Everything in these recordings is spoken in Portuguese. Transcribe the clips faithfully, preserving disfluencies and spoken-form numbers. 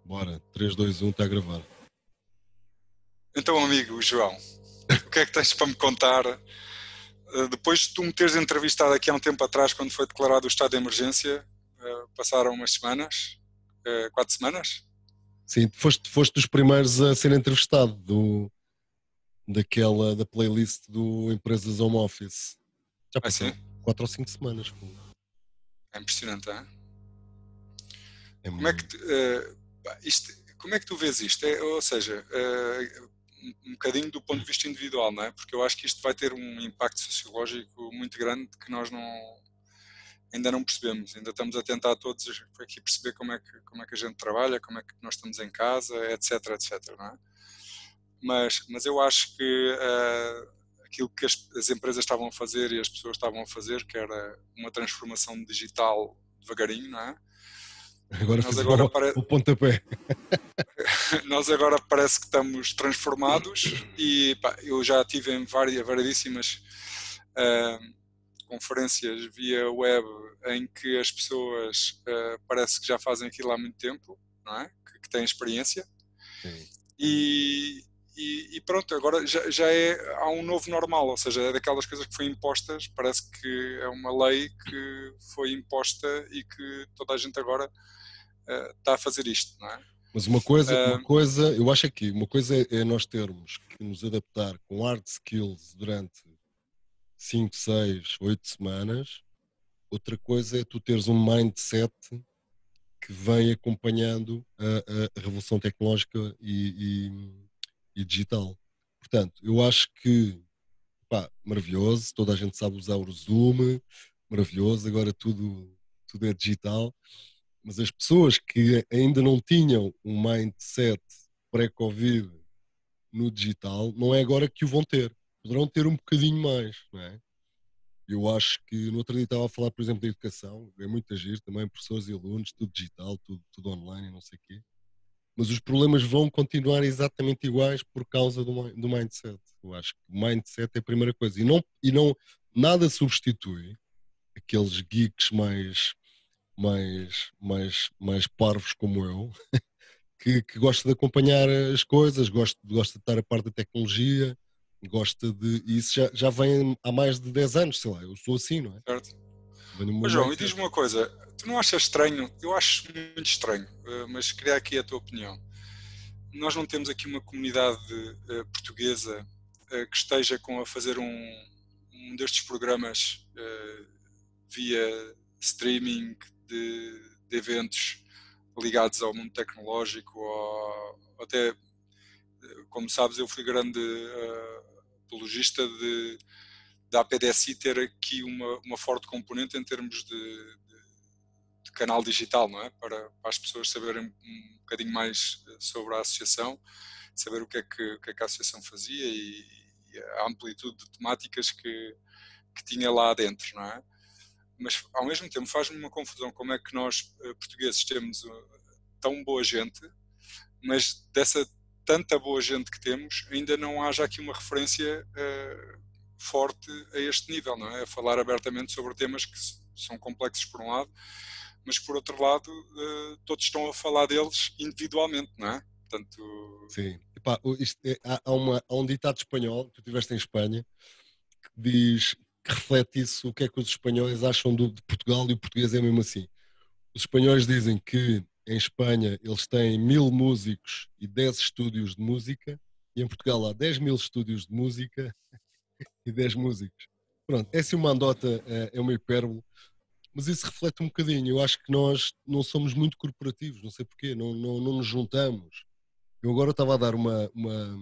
Bora, três, dois, um, está a gravar. Então, amigo João, o que é que tens para me contar? Uh, Depois de tu me teres entrevistado aqui há um tempo atrás, quando foi declarado o estado de emergência, uh, passaram umas semanas, uh, quatro semanas? Sim, foste, foste dos primeiros a ser entrevistado do, daquela, da playlist do Empresas Home Office. Já Ah, sim? passaram quatro ou cinco semanas. Pô. É impressionante, hein? É Como é que, muito. tu- uh, pá, isto, como é que tu vês isto? É, ou seja, uh, um um bocadinho do ponto de vista individual, não é? Porque eu acho que isto vai ter um impacto sociológico muito grande que nós não, ainda não percebemos, ainda estamos a tentar todos aqui perceber como é que, como é que a gente trabalha, como é que nós estamos em casa, etc, etc, não é? Mas, mas eu acho que uh, aquilo que as, as empresas estavam a fazer e as pessoas estavam a fazer, que era uma transformação digital devagarinho, não é? Agora Nós fizeram agora, o, pare... o pontapé. nós agora parece que estamos transformados e pá, eu já tive em várias, variedíssimas uh, conferências via web em que as pessoas uh, parece que já fazem aquilo há muito tempo, não é? Que, que têm experiência Sim. e, e, e pronto, agora já, já é, há um novo normal, ou seja, é daquelas coisas que foram impostas, parece que é uma lei que foi imposta e que toda a gente agora uh, está a fazer isto, não é? Mas uma coisa, uma Uh, coisa, eu acho aqui, uma coisa é, é nós termos que nos adaptar com hard skills durante cinco, seis, oito semanas. Outra coisa é tu teres um mindset que vem acompanhando a, a revolução tecnológica e, e, e digital. Portanto, eu acho que, pá, maravilhoso, toda a gente sabe usar o Zoom, maravilhoso, agora tudo, tudo é digital, mas as pessoas que ainda não tinham um mindset pré-Covid no digital, não é agora que o vão ter. Poderão ter um bocadinho mais, não é? Eu acho que no outro dia estava a falar, por exemplo, da educação, é muito agir também, professores e alunos, tudo digital, tudo, tudo online e não sei o quê. Mas os problemas vão continuar exatamente iguais por causa do, do mindset. Eu acho que o mindset é a primeira coisa. E não, e não nada substitui aqueles geeks mais, mais, mais, mais parvos como eu, que, que gosta de acompanhar as coisas, gosta, gosta de estar a par da tecnologia, gosta de. E isso já, já vem há mais de dez anos, sei lá, eu sou assim, não é? certo? Vem no Ô meu João, e mindset. diz-me uma coisa, tu não achas estranho? Eu acho muito estranho, uh, mas queria aqui a tua opinião. Nós não temos aqui uma comunidade uh, portuguesa uh, que esteja com a fazer um, um destes programas uh, via streaming de, de eventos ligados ao mundo tecnológico, ou, ou até, uh, como sabes, eu fui grande uh, apologista de, da A P D S I ter aqui uma, uma forte componente em termos de, de canal digital, não é? Para, para as pessoas saberem um bocadinho mais sobre a associação, saber o que é que, o que, é que a associação fazia e, e a amplitude de temáticas que, que tinha lá dentro, não é? Mas ao mesmo tempo faz-me uma confusão como é que nós, portugueses, temos tão boa gente, mas dessa tanta boa gente que temos, ainda não haja aqui uma referência uh, forte a este nível, não é? A falar abertamente sobre temas que são complexos por um lado, mas por outro lado uh, todos estão a falar deles individualmente, não é? Portanto, Sim. Epá, isto é- há, há uma, há um ditado espanhol, tu estiveste em Espanha, que diz, que reflete isso, o que é que os espanhóis acham do, de Portugal e o português é mesmo assim. Os espanhóis dizem que em Espanha eles têm mil músicos e dez estúdios de música, e em Portugal há dez mil estúdios de música e dez músicos. Pronto, essa é uma andota, é, é uma hipérbole, mas isso reflete um bocadinho. Eu acho que nós não somos muito corporativos, não sei porquê, não, não, não nos juntamos. Eu agora estava a dar uma, uma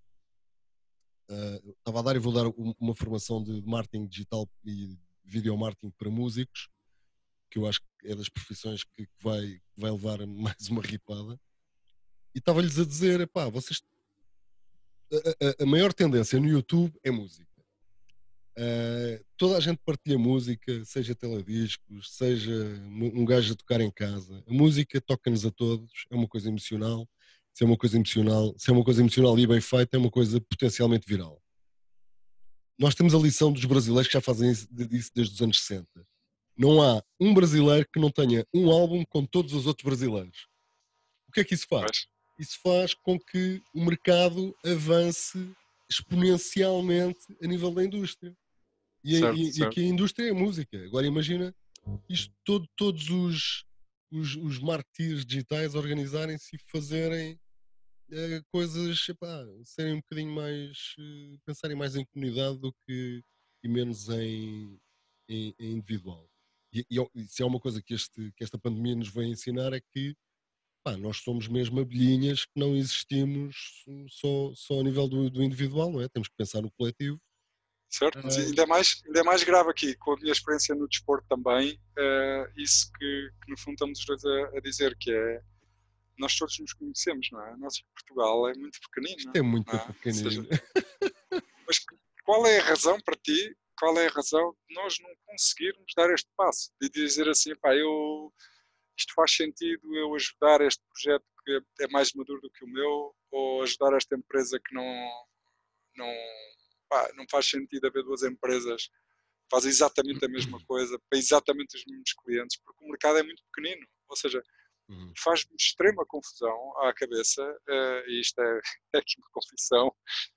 uh, estava a dar e vou dar uma formação de marketing digital e video marketing para músicos, que eu acho que é das profissões que, que vai, vai levar a mais uma ripada. E estava-lhes a dizer, pá, vocês, a, a, a maior tendência no YouTube é música. Uh, toda a gente partilha música, seja telediscos, seja um gajo a tocar em casa. A música toca-nos a todos, é uma coisa emocional. Se é uma coisa emocional, se é uma coisa emocional e bem feita, é uma coisa potencialmente viral. Nós temos a lição dos brasileiros que já fazem isso, isso desde os anos sessenta. Não há um brasileiro que não tenha um álbum com todos os outros brasileiros. O que é que isso faz? Pois, Isso faz com que o mercado avance exponencialmente a nível da indústria. E, certo, e, e certo. aqui a indústria é a música. Agora imagina isto todo, todos os, os, os marketeers digitais organizarem-se e fazerem eh, coisas, epá, serem um bocadinho mais, eh, pensarem mais em comunidade do que e menos em, em, em individual. E, e, é- e se é uma coisa que, este, que esta pandemia nos veio ensinar é que pá, nós somos mesmo abelhinhas que não existimos só, só a nível do, do individual, não é? Temos que pensar no coletivo. Certo, mas Ah, ainda é mais, ainda é mais grave aqui, com a minha experiência no desporto também, eh, isso que, que no fundo estamos os dois a, a dizer, que é, nós todos nos conhecemos, não é? Nós, Portugal é muito isto pequenino, é não muito é? Ou seja, pequenino. mas qual é a razão para ti, qual é a razão de nós não conseguirmos dar este passo? De dizer assim, pá, eu, isto faz sentido eu ajudar este projeto que é mais maduro do que o meu, ou ajudar esta empresa que não, não, pá, não faz sentido haver duas empresas que fazem exatamente a mesma coisa, para exatamente os mesmos clientes, porque o mercado é muito pequenino. Ou seja, Uhum. faz-me extrema confusão à cabeça, uh, e isto é, é aqui uma confissão,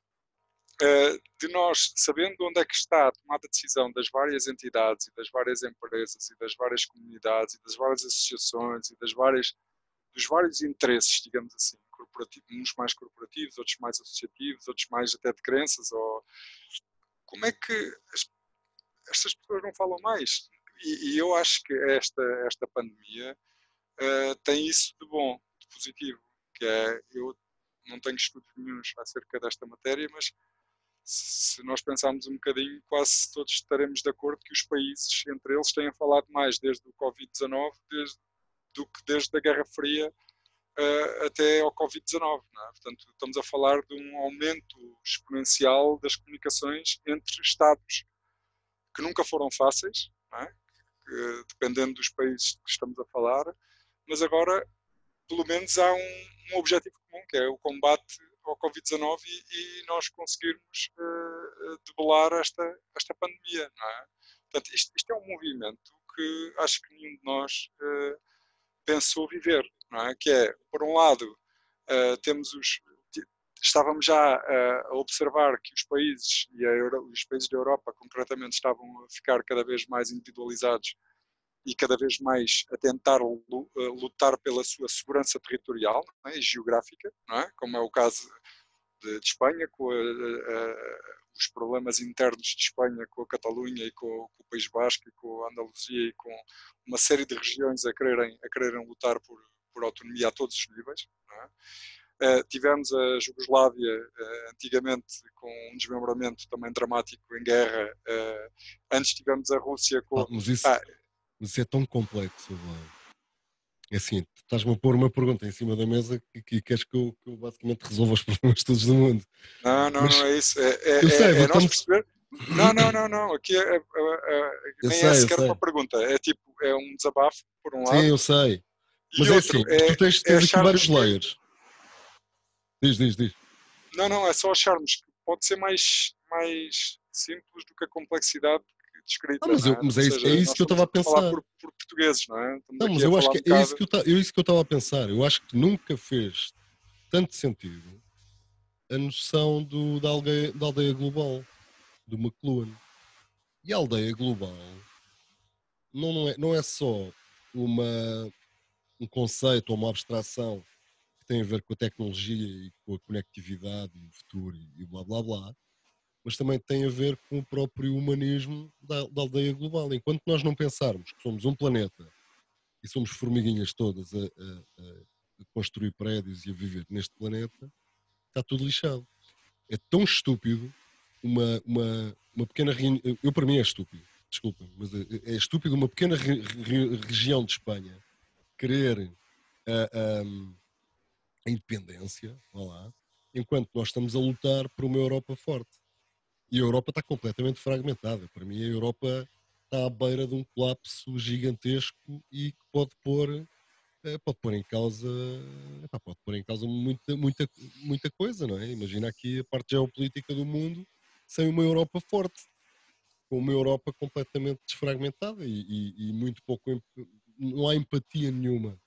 uh, de nós, sabendo onde é que está a tomada de decisão das várias entidades e das várias empresas e das várias comunidades e das várias associações e das várias, dos vários interesses, digamos assim, corporativos, uns mais corporativos, outros mais associativos, outros mais até de crenças, ou como é que as, estas pessoas não falam mais? E, e eu acho que esta, esta pandemia uh, tem isso de bom, de positivo, que é, eu não tenho estudos nenhuns acerca desta matéria, mas se nós pensarmos um bocadinho, quase todos estaremos de acordo que os países, entre eles, têm falado mais desde o covid dezanove desde, do que desde a Guerra Fria uh, até ao covid dezanove. Não é? Portanto, estamos a falar de um aumento exponencial das comunicações entre Estados, que nunca foram fáceis, não é? Que, dependendo dos países que estamos a falar, mas agora pelo menos há um, um objetivo comum, que é o combate ao covid dezanove e, e nós conseguirmos uh, debelar esta, esta pandemia, não é? Portanto, isto, isto é um movimento que acho que nenhum de nós uh, pensou viver, não é? Que é, por um lado, uh, temos os... Estávamos já uh, a observar que os países, e Euro, os países da Europa, concretamente, estavam a ficar cada vez mais individualizados e cada vez mais a tentar lutar pela sua segurança territorial, não é? E geográfica, não é? Como é o caso de, de Espanha, com a, a, os problemas internos de Espanha com a Catalunha e com, com o País Basco e com a Andaluzia e com uma série de regiões a quererem, a quererem lutar por, por autonomia a todos os níveis. Não é? Uh, tivemos a Jugoslávia uh, antigamente com um desmembramento também dramático em guerra. Uh, antes tivemos a Rússia Ah, com... mas, isso, Ah, mas isso é tão complexo, Vlad. É assim, tu estás-me a pôr uma pergunta em cima da mesa que, que queres que eu, que eu basicamente resolva os problemas todos do mundo. não, não, não Mas é isso. É, eu é, sei, é, vou é nós estamos. perceber. Não, não, não, não. Aqui é, é, é, Eu nem é sei, eu sequer uma sei. pergunta. É tipo, é um desabafo, por um Sim, lado, eu sei. e Mas é outro assim, mas tu é, tens, é tens aqui vários acharmos que. layers. Diz, diz, diz. Não, não, é só acharmos que pode ser mais, mais simples do que a complexidade Ah, descrita, mas, não eu, é? mas Ou é, isso, é seja, isso nós que eu estamos estava a aqui a falar pensar. por, por portugueses, não é? Estamos Não, mas aqui a eu acho falar um que é isso bocado. que eu, ta- é isso que eu estava a pensar. Eu acho que nunca fez tanto sentido a noção do, da, aldeia, da aldeia global, do McLuhan. E a aldeia global não, não, é, não é só uma, um conceito ou uma abstração que tem a ver com a tecnologia e com a conectividade e o futuro e, e blá blá blá, mas também tem a ver com o próprio humanismo da, da aldeia global. Enquanto nós não pensarmos que somos um planeta e somos formiguinhas todas a, a, a construir prédios e a viver neste planeta, está tudo lixado. É tão estúpido uma, uma, uma pequena reunião. Eu, eu, para mim, é estúpido, desculpem, mas é, é estúpido uma pequena re, re, região de Espanha querer a, a, a independência, vá lá, enquanto nós estamos a lutar por uma Europa forte. E a Europa está completamente fragmentada. Para mim, a Europa está à beira de um colapso gigantesco e que pode pôr, eh, pode pôr em causa, epá, pode pôr em causa muita, muita, muita coisa, não é? Imagina aqui a parte geopolítica do mundo sem uma Europa forte, com uma Europa completamente desfragmentada e, e, e muito pouco, não há empatia nenhuma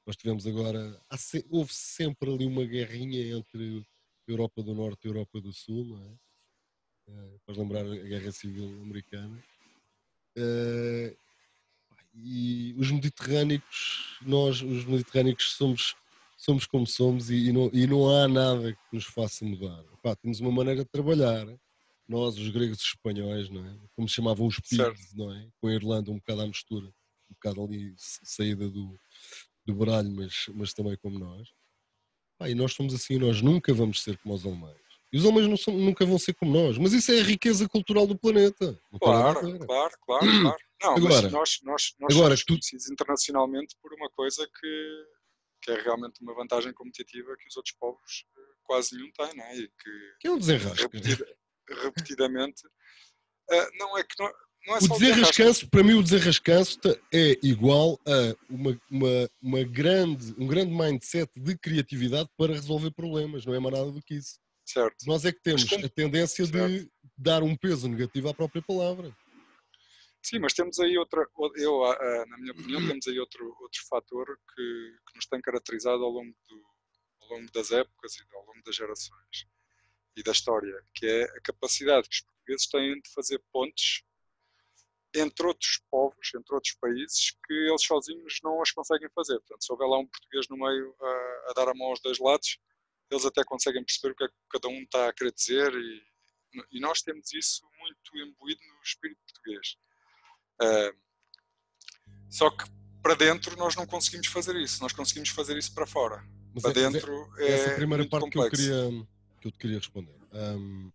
Nós tivemos agora, há se, houve sempre ali uma guerrinha entre Europa do Norte e Europa do Sul, não é? Uh, para lembrar a Guerra Civil Americana. Uh, e os mediterrânicos, nós, os mediterrânicos, somos, somos como somos e, e, não, e não há nada que nos faça mudar. Epá, temos uma maneira de trabalhar, nós, os gregos e os espanhóis, não é? Como se chamavam os pigs, não é? Com a Irlanda um bocado à mistura, um bocado ali saída do, do baralho, mas, mas também como nós. Epá, e nós somos assim, nós nunca vamos ser como os alemães. E os alemães não são, nunca vão ser como nós, mas isso é a riqueza cultural do planeta. Não claro, claro, claro, claro. Não, agora, mas nós, nós, nós agora, somos tu... conhecidos internacionalmente por uma coisa que, que é realmente uma vantagem competitiva que os outros povos quase nenhum têm, não é? E que, que é um desenrasque. Repetida, repetidamente, uh, não é que não, não é o só desenrascanço, para mim o desenrascanço é igual a uma, uma, uma grande, um grande mindset de criatividade para resolver problemas, não é mais nada do que isso. Certo. Nós é que temos como... a tendência certo. de dar um peso negativo à própria palavra. Sim, mas temos aí outra, eu, na minha opinião, temos aí outro, outro fator que, que nos tem caracterizado ao longo, do, ao longo das épocas e ao longo das gerações e da história, que é a capacidade que os portugueses têm de fazer pontes entre outros povos, entre outros países, que eles sozinhos não as conseguem fazer. Portanto, se houver lá um português no meio a, a dar a mão aos dois lados, eles até conseguem perceber o que é que cada um está a querer dizer e, e nós temos isso muito imbuído no espírito português. Uh, só que para dentro nós não conseguimos fazer isso, nós conseguimos fazer isso para fora. Mas para é, dentro é, é essa primeira muito parte complexo. que eu queria, que eu te queria responder. Um,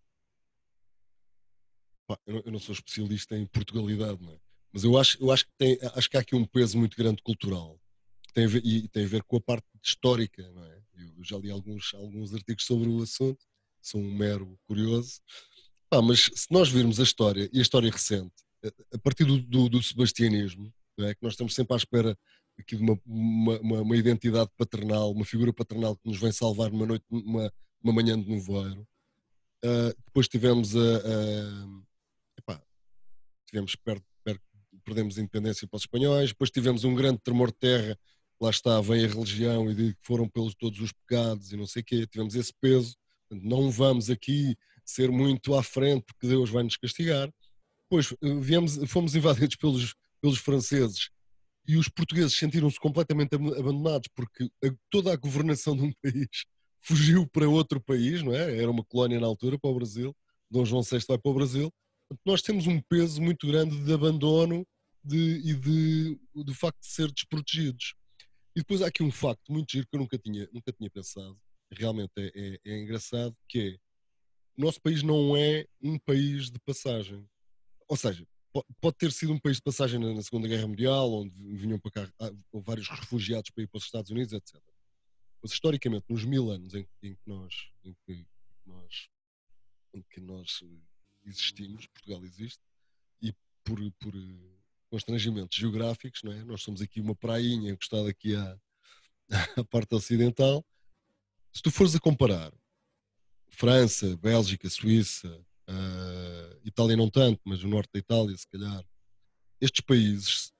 pá, eu, não, eu não sou especialista em Portugalidade, não é? Mas eu acho, eu acho que tem, acho que há aqui um peso muito grande cultural que tem a ver, e tem a ver com a parte histórica, não é? Eu já li alguns, alguns artigos sobre o assunto, sou um mero curioso. Pá, mas se nós virmos a história e a história recente, a partir do, do, do sebastianismo, não é? Que nós estamos sempre à espera aqui de uma, uma, uma, uma identidade paternal, uma figura paternal que nos vem salvar numa noite, uma, uma manhã de nevoeiro. Uh, depois tivemos a, a epá, tivemos perto, perto, perdemos a independência para os espanhóis, depois tivemos um grande tremor de terra, lá está, vem a religião e de que foram pelos todos os pecados e não sei o quê, tivemos esse peso, não vamos aqui ser muito à frente porque Deus vai nos castigar. Depois viemos, fomos invadidos pelos, pelos franceses e os portugueses sentiram-se completamente abandonados porque a, toda a governação de um país fugiu para outro país, não é? Era uma colónia na altura para o Brasil, Dom João sexto vai para o Brasil. Nós temos um peso muito grande de abandono de, e de, do facto de ser desprotegidos. E depois há aqui um facto muito giro que eu nunca tinha, nunca tinha pensado, realmente é, é, é engraçado, que é o nosso país não é um país de passagem. Ou seja, pode ter sido um país de passagem na Segunda Guerra Mundial, onde vinham para cá vários refugiados para ir para os Estados Unidos, etcétera. Mas historicamente, nos mil anos em, em, que, nós, em, que, nós, em que nós existimos, Portugal existe, e por, por constrangimentos geográficos, não é? Nós somos aqui uma prainha encostada aqui à, à parte ocidental. Se tu fores a comparar França, Bélgica, Suíça, Uh, Itália não tanto, mas o norte da Itália, se calhar, estes países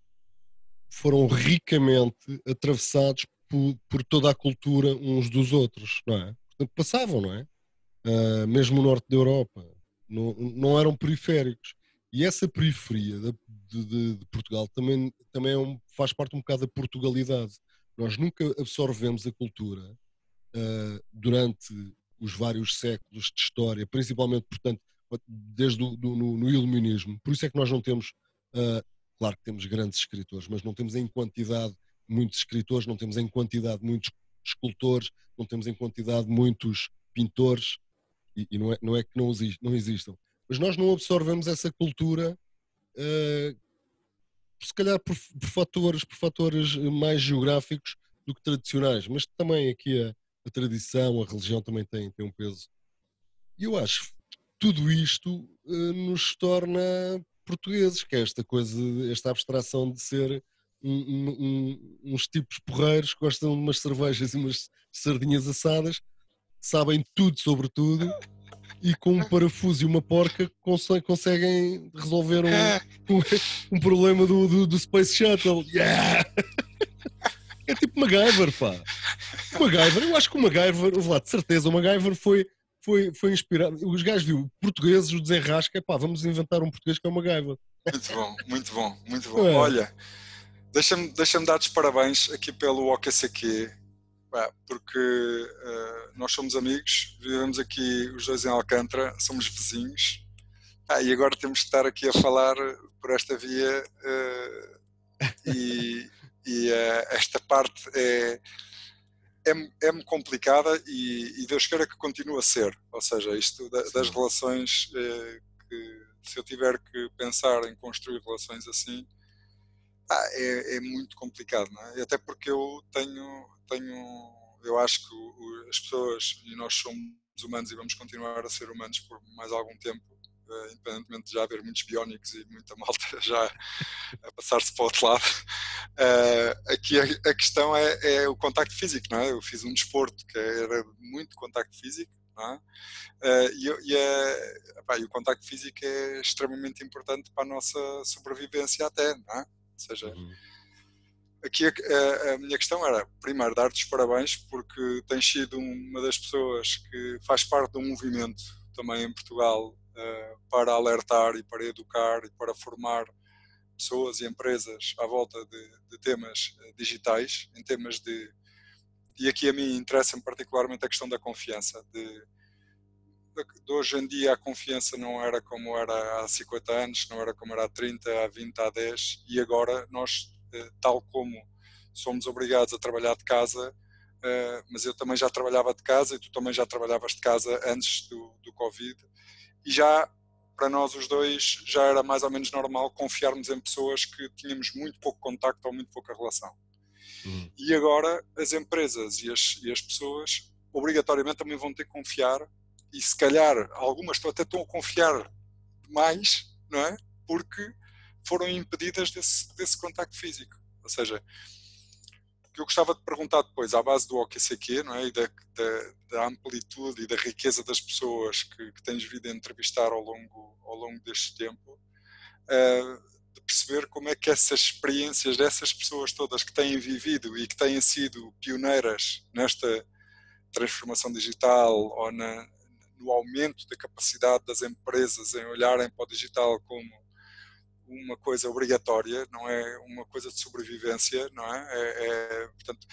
foram ricamente atravessados por, por toda a cultura uns dos outros, não é? Portanto, passavam, não é? Uh, mesmo o norte da Europa, não, não eram periféricos. E essa periferia de, de, de Portugal também, também é um, faz parte um bocado da Portugalidade. Nós nunca absorvemos a cultura uh, durante os vários séculos de história, principalmente, portanto, desde o, do, no, no iluminismo. Por isso é que nós não temos, uh, claro que temos grandes escritores, mas não temos em quantidade muitos escritores, não temos em quantidade muitos escultores, não temos em quantidade muitos pintores, e, e não, é, não é que não, exist, não existam. Mas nós não absorvemos essa cultura, uh, se calhar por, por, fatores, por fatores mais geográficos do que tradicionais, mas também aqui a a tradição, a religião também tem, tem um peso. E eu acho que tudo isto uh, nos torna portugueses, que é esta coisa, esta abstração de ser um, um, um, uns tipos porreiros que gostam de umas cervejas e umas sardinhas assadas, sabem tudo sobre tudo e com um parafuso e uma porca conseguem resolver um, um, um problema do, do, do Space Shuttle. Yeah! É tipo MacGyver, pá. O MacGyver, eu acho que o MacGyver, lá, de certeza, o MacGyver foi, foi, foi inspirado. Os gajos viu portugueses, o desenrasca, pá, vamos inventar um português que é o MacGyver. Muito bom, muito bom, muito bom. Não é? Olha, deixa-me deixa-me dar-te os parabéns aqui pelo O K C Q, pá, porque uh, nós somos amigos, vivemos aqui os dois em Alcântara, somos vizinhos, pá, e agora temos que estar aqui a falar por esta via uh, e, e uh, esta parte é, é, é-me complicada e, e Deus queira que continue a ser, ou seja, isto da, das relações, uh, que se eu tiver que pensar em construir relações assim, ah, é, é muito complicado, não é? Até porque eu tenho, tenho eu acho que o, o, as pessoas, e nós somos humanos e vamos continuar a ser humanos por mais algum tempo, uh, independentemente de já haver muitos biónicos e muita malta já a passar-se para o outro lado. Uh, aqui a, a questão é, é o contacto físico, não é? Eu fiz um desporto que era muito contacto físico, não é? Uh, e, e, é, epá, e o contacto físico é extremamente importante para a nossa sobrevivência até, não é? Ou seja, Uhum. aqui a, a, a minha questão era, primeiro, dar-te os parabéns porque tens sido uma das pessoas que faz parte de um movimento também em Portugal uh, para alertar e para educar e para formar pessoas e empresas à volta de, de temas digitais, em temas de... E aqui a mim interessa-me particularmente a questão da confiança, de, de hoje em dia a confiança não era como era há cinquenta anos, não era como era há trinta, há vinte, há dez, e agora nós, tal como somos obrigados a trabalhar de casa, mas eu também já trabalhava de casa e tu também já trabalhavas de casa antes do, do Covid, e já para nós os dois já era mais ou menos normal confiarmos em pessoas que tínhamos muito pouco contacto ou muito pouca relação. Uhum. E agora as empresas e as, e as pessoas obrigatoriamente também vão ter que confiar, e se calhar algumas até estão a confiar mais, não é? Porque foram impedidas desse, desse contacto físico. Ou seja, o que eu gostava de perguntar depois, à base do O K C Q, não é? E da, da, da amplitude e da riqueza das pessoas que, que tens vindo a entrevistar ao longo, ao longo deste tempo, uh, de perceber como é que essas experiências dessas pessoas todas que têm vivido e que têm sido pioneiras nesta transformação digital ou na, no aumento da capacidade das empresas em olharem para o digital como uma coisa obrigatória, não é uma coisa de sobrevivência, não é? é, é portanto,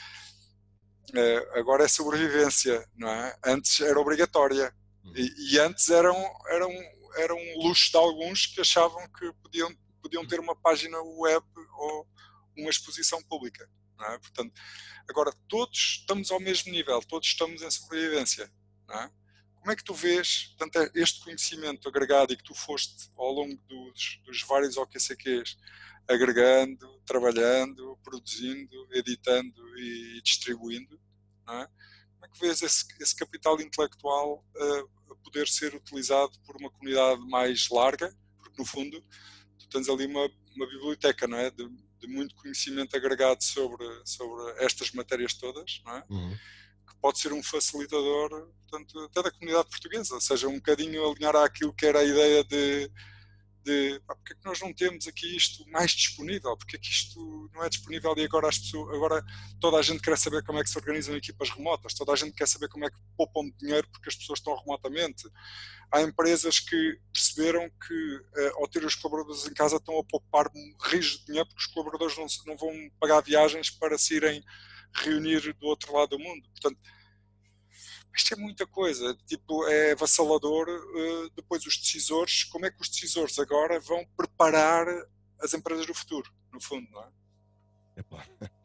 é, agora é sobrevivência, não é? Antes era obrigatória e, e antes era um, era, um, era um luxo de alguns que achavam que podiam, podiam ter uma página web ou uma exposição pública, não é? Portanto, agora todos estamos ao mesmo nível, todos estamos em sobrevivência, não é? Como é que tu vês, portanto, este conhecimento agregado e que tu foste ao longo dos, dos vários O K C Qs, agregando, trabalhando, produzindo, editando e distribuindo, não é? Como é que vês esse, esse capital intelectual uh, a poder ser utilizado por uma comunidade mais larga? Porque, no fundo, tu tens ali uma, uma biblioteca, não é? De, de muito conhecimento agregado sobre, sobre estas matérias todas, não é? Uhum. Pode ser um facilitador, portanto, até da comunidade portuguesa, ou seja, um bocadinho alinhar àquilo que era a ideia de, de pá, porque é que nós não temos aqui isto mais disponível, porque é que isto não é disponível e agora, as pessoas, agora toda a gente quer saber como é que se organizam equipas remotas, toda a gente quer saber como é que poupam dinheiro porque as pessoas estão remotamente. Há empresas que perceberam que ao ter os colaboradores em casa estão a poupar rios de dinheiro porque os colaboradores não, não vão pagar viagens para se irem reunir do outro lado do mundo. Portanto, isto é muita coisa, tipo, é avassalador. Uh, depois os decisores, como é que os decisores agora vão preparar as empresas do futuro, no fundo, não é? Epá.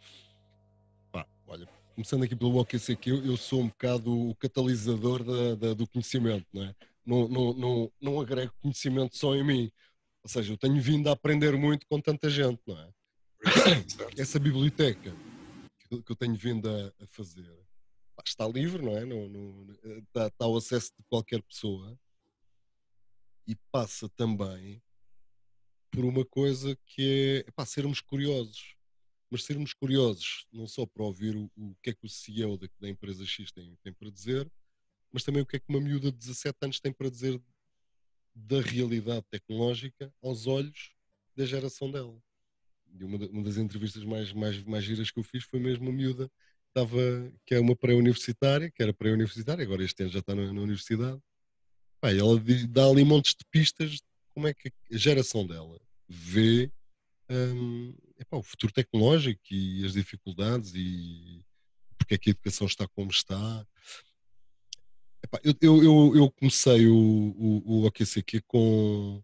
Pá, olha, começando aqui pelo O K C Q, eu, eu sou um bocado o catalisador da, da, do conhecimento, não é? Não, não, não, não agrego conhecimento só em mim, ou seja, eu tenho vindo a aprender muito com tanta gente, não é? Essa biblioteca que, que eu tenho vindo a, a fazer está livre, não é? Não, não, está, está ao acesso de qualquer pessoa e passa também por uma coisa que é, epá, sermos curiosos, mas sermos curiosos não só para ouvir o, o que é que o C E O da, da empresa X tem, tem para dizer, mas também o que é que uma miúda de dezassete anos tem para dizer da realidade tecnológica aos olhos da geração dela. E uma, uma das entrevistas mais, mais, mais giras que eu fiz foi mesmo uma miúda estava, que é uma pré-universitária, que era pré-universitária, agora este ano já está na, na universidade. Pá, e ela dá ali montes de pistas de como é que a geração dela vê hum, epá, o futuro tecnológico e as dificuldades e porque é que a educação está como está. Epá, eu, eu, eu, eu comecei o, o, o O Q C Q com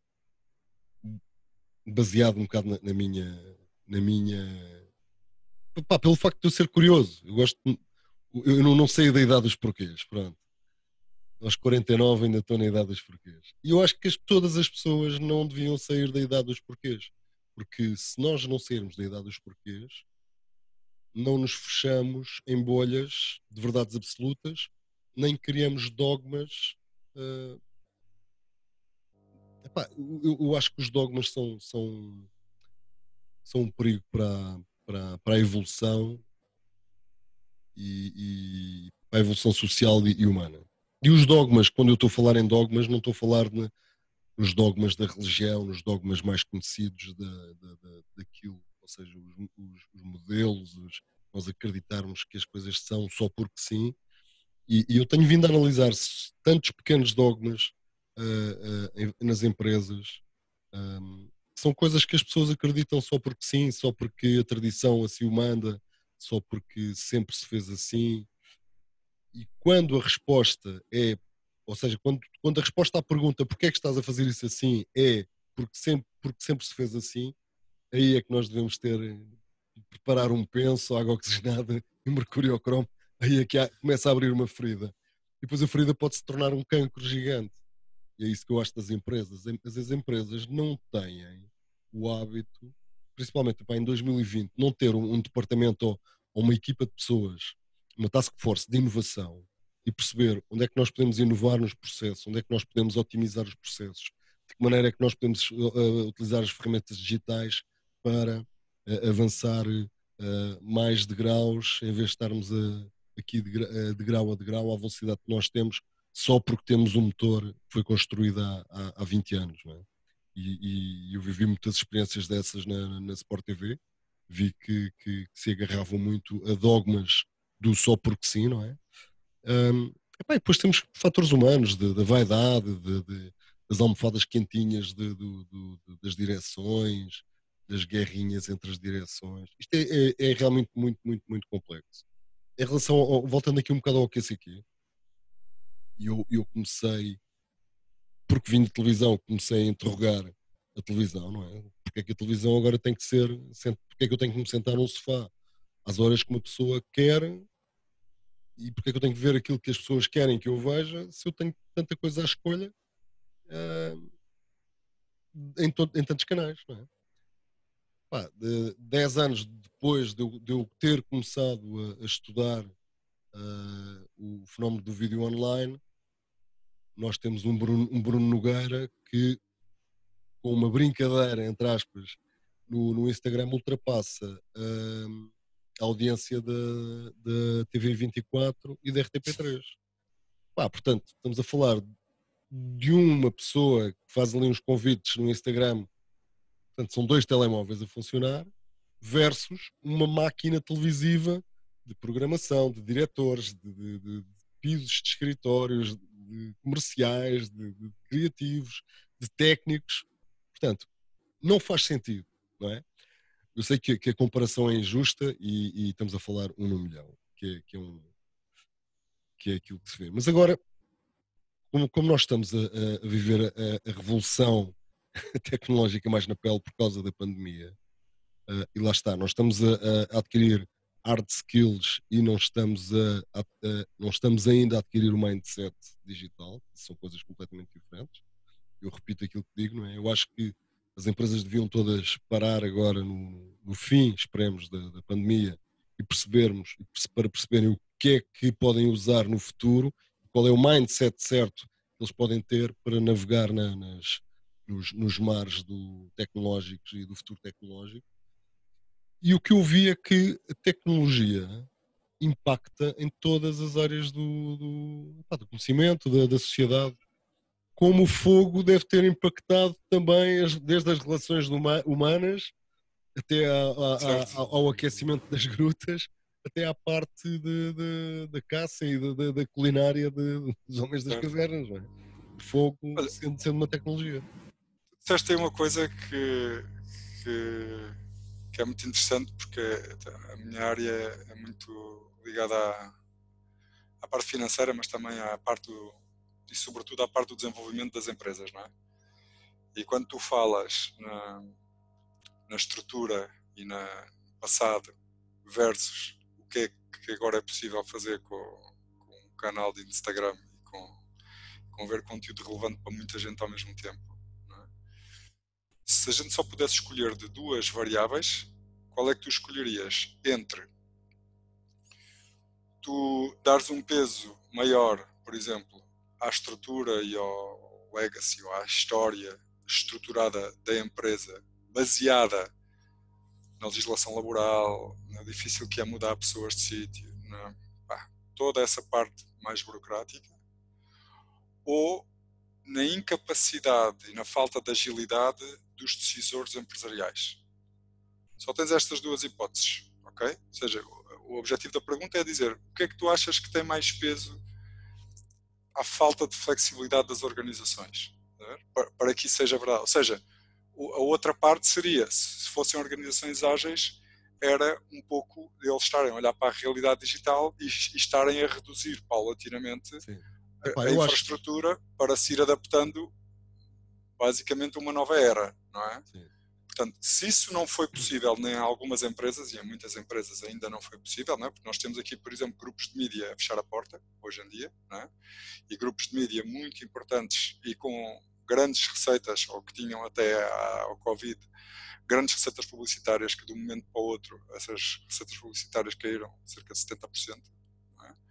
baseado um bocado na, na minha na minha epá, pelo facto de eu ser curioso. Eu gosto eu não, não sei da idade dos porquês, pronto. Aos quarenta e nove ainda estou na idade dos porquês. E eu acho que as, todas as pessoas não deviam sair da idade dos porquês. Porque se nós não sairmos da idade dos porquês, não nos fechamos em bolhas de verdades absolutas, nem criamos dogmas. Uh, epá, eu, eu acho que os dogmas são, são, são um perigo para, para, para a evolução e, e para a evolução social e, e humana. E os dogmas, quando eu estou a falar em dogmas, não estou a falar de, nos dogmas da religião, nos dogmas mais conhecidos da, da, da, daquilo, ou seja, os, os, os modelos, os, nós acreditarmos que as coisas são só porque sim. E, e eu tenho vindo a analisar tantos pequenos dogmas uh, uh, nas empresas. Um, são coisas que as pessoas acreditam só porque sim, só porque a tradição assim o manda, só porque sempre se fez assim. E quando a resposta é, ou seja, quando, quando a resposta à pergunta porque é que estás a fazer isso assim é porque sempre, porque sempre se fez assim, aí é que nós devemos ter, preparar um penso, água oxigenada e mercúrio ao cromo, aí é que há, começa a abrir uma ferida. E depois a ferida pode se tornar um cancro gigante. E é isso que eu acho das empresas. As, as empresas não têm o hábito, principalmente pá, em dois mil e vinte, não ter um, um departamento ou, ou uma equipa de pessoas, uma task force de inovação e perceber onde é que nós podemos inovar nos processos, onde é que nós podemos otimizar os processos, de que maneira é que nós podemos uh, utilizar as ferramentas digitais para uh, avançar uh, mais degraus, em vez de estarmos a, aqui de, uh, de grau a degrau à velocidade que nós temos, só porque temos um motor que foi construído há, há, há vinte anos. Não é? E, e eu vivi muitas experiências dessas na, na Sport T V, vi que, que, que se agarravam muito a dogmas do só porque sim, não é? Um, epá, e depois temos fatores humanos, da vaidade, de, de, das almofadas quentinhas de, de, de, das direções, das guerrinhas entre as direções. Isto é, é, é realmente muito, muito, muito complexo. Em relação, ao, voltando aqui um bocado ao Q C Q, eu, eu comecei, porque vim de televisão, comecei a interrogar a televisão, não é? Porque é que a televisão agora tem que ser, porque é que eu tenho que me sentar num sofá às horas que uma pessoa quer e porque é que eu tenho que ver aquilo que as pessoas querem que eu veja se eu tenho tanta coisa à escolha uh, em, to- em tantos canais, não é? Pá, de, dez anos depois de eu, de eu ter começado a, a estudar uh, o fenómeno do vídeo online, nós temos um Bruno, um Bruno Nogueira que, com uma brincadeira, entre aspas, no, no Instagram ultrapassa uh, a audiência da, da T V vinte e quatro e da R T P três. Pá, portanto, estamos a falar de uma pessoa que faz ali uns convites no Instagram, portanto, são dois telemóveis a funcionar, versus uma máquina televisiva de programação, de diretores, de, de, de pisos de escritórios, de comerciais, de, de criativos, de técnicos. Portanto, não faz sentido, não é? Eu sei que, que a comparação é injusta e, e estamos a falar um no milhão, que é, que é, um, que é aquilo que se vê. Mas agora, como, como nós estamos a, a viver a, a revolução tecnológica mais na pele por causa da pandemia, uh, e lá está, nós estamos a, a adquirir hard skills e não estamos, a, a, a, não estamos ainda a adquirir o mindset digital, são coisas completamente diferentes. Eu repito aquilo que digo, não é? Eu acho que as empresas deviam todas parar agora no, no fim, esperemos, da, da pandemia e percebermos, para perceberem o que é que podem usar no futuro, qual é o mindset certo que eles podem ter para navegar na, nas, nos, nos mares do tecnológicos e do futuro tecnológico. E o que eu vi é que a tecnologia impacta em todas as áreas do, do, pá, do conhecimento, da, da sociedade. Como o fogo deve ter impactado também as, desde as relações humanas até a, a, a, ao aquecimento das grutas, até à parte de, de, da caça e de, de, da culinária de, dos homens das certo. cavernas, não é? O fogo Olha, sendo, sendo uma tecnologia. disseste aí uma coisa que, que, que é muito interessante, porque a minha área é muito ligada à, à parte financeira, mas também à parte do, e sobretudo à parte do desenvolvimento das empresas, não é? E quando tu falas na, na estrutura e na no passado versus o que é que agora é possível fazer com, com um canal de Instagram e com, com ver conteúdo relevante para muita gente ao mesmo tempo, não é? Se a gente só pudesse escolher de duas variáveis, qual é que tu escolherias entre tu dares um peso maior, por exemplo, à estrutura e ao legacy, ou à história estruturada da empresa, baseada na legislação laboral, no difícil que é mudar pessoas de sítio, na, pá, toda essa parte mais burocrática, ou na incapacidade e na falta de agilidade dos decisores empresariais? Só tens estas duas hipóteses, ok? Ou seja, o objetivo da pergunta é dizer o que é que tu achas que tem mais peso à falta de flexibilidade das organizações, para, para que isso seja verdade. Ou seja, a outra parte seria, se fossem organizações ágeis, era um pouco eles estarem a olhar para a realidade digital e, e estarem a reduzir paulatinamente Epá, a, a eu acho... infraestrutura para se ir adaptando basicamente a uma nova era, não é? Sim. Portanto, se isso não foi possível nem em algumas empresas, e em muitas empresas ainda não foi possível, não é? Porque nós temos aqui, por exemplo, grupos de mídia a fechar a porta, hoje em dia, não é? E grupos de mídia muito importantes e com grandes receitas, ou que tinham até ao Covid, grandes receitas publicitárias que de um momento para o outro, essas receitas publicitárias caíram cerca de setenta por cento. Não é?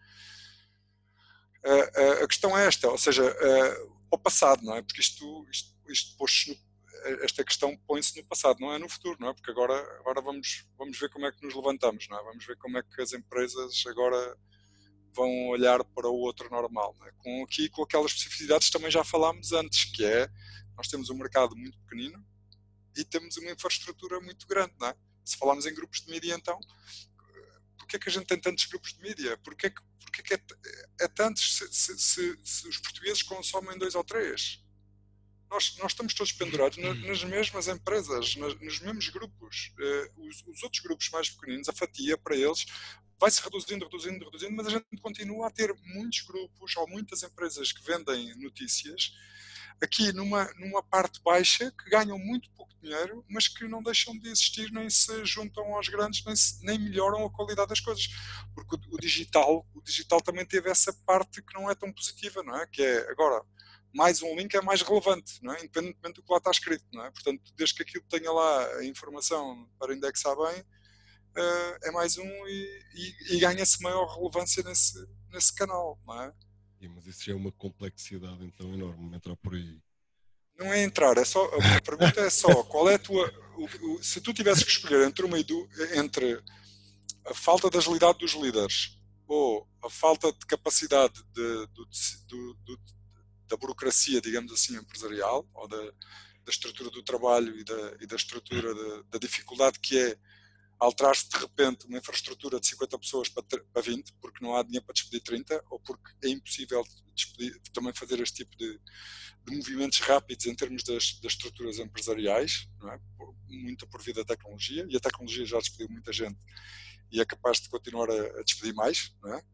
a, a, a questão é esta, ou seja, ao passado, não é? Porque isto, isto, isto pôs-se no, esta questão põe-se no passado, não é no futuro, não é? Porque agora, agora vamos, vamos ver como é que nos levantamos, não é? Vamos ver como é que as empresas agora vão olhar para o outro normal, não é? Com aqui, com aquelas especificidades também já falámos antes, que é, nós temos um mercado muito pequenino e temos uma infraestrutura muito grande, não é? Se falarmos em grupos de mídia, então, porquê é que a gente tem tantos grupos de mídia? Porquê, porquê que é, é tantos se, se, se, se os portugueses consomem dois ou três? Nós, nós estamos todos pendurados na, nas mesmas empresas, nas, nos mesmos grupos. Uh, os, os outros grupos mais pequeninos, a fatia para eles vai-se reduzindo, reduzindo, reduzindo, mas a gente continua a ter muitos grupos ou muitas empresas que vendem notícias aqui numa, numa parte baixa, que ganham muito pouco dinheiro, mas que não deixam de existir, nem se juntam aos grandes, nem, se, nem melhoram a qualidade das coisas. Porque o, o, digital, o digital também teve essa parte que não é tão positiva, não é? Que é, agora, mais um link é mais relevante, não é? Independentemente do que lá está escrito, não é? Portanto, desde que aquilo tenha lá a informação para indexar bem, uh, é mais um e, e, e ganha-se maior relevância nesse, nesse canal, não é? Sim, mas isso já é uma complexidade então enorme, entrar por aí. Não é entrar, é só, a pergunta é só, qual é a tua, o, o, se tu tivesses que escolher entre, uma, entre a falta de agilidade dos líderes ou a falta de capacidade de, do, do, do, da burocracia, digamos assim, empresarial, ou da, da estrutura do trabalho e da, e da estrutura de, da dificuldade que é alterar-se de repente uma infraestrutura de cinquenta pessoas para, para vinte, porque não há dinheiro para despedir trinta, ou porque é impossível despedir, também fazer este tipo de, de movimentos rápidos em termos das, das estruturas empresariais, não é? Por, muita por via da tecnologia, e a tecnologia já despediu muita gente e é capaz de continuar a, a despedir mais, não é?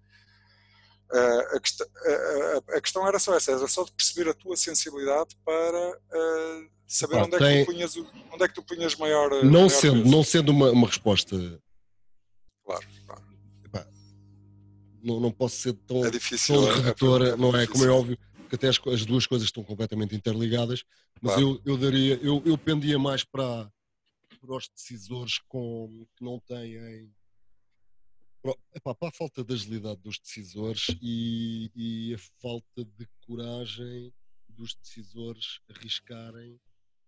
Uh, a, quest a, a, a questão era só essa, era só de perceber a tua sensibilidade para uh, saber Epá, onde, é tem... que tu punhas, onde é que tu punhas maior, não maior sendo, peso. não sendo uma, uma resposta, claro, claro. Epá, não, não posso ser tão, É difícil, tão a pergunta redutora, é não muito é? Como é difícil. óbvio, que até as, as duas coisas estão completamente interligadas, mas Claro. eu, eu daria, eu, eu pendia mais para, para os decisores com, que não têm, para, epá, para a falta de agilidade dos decisores e, e a falta de coragem dos decisores arriscarem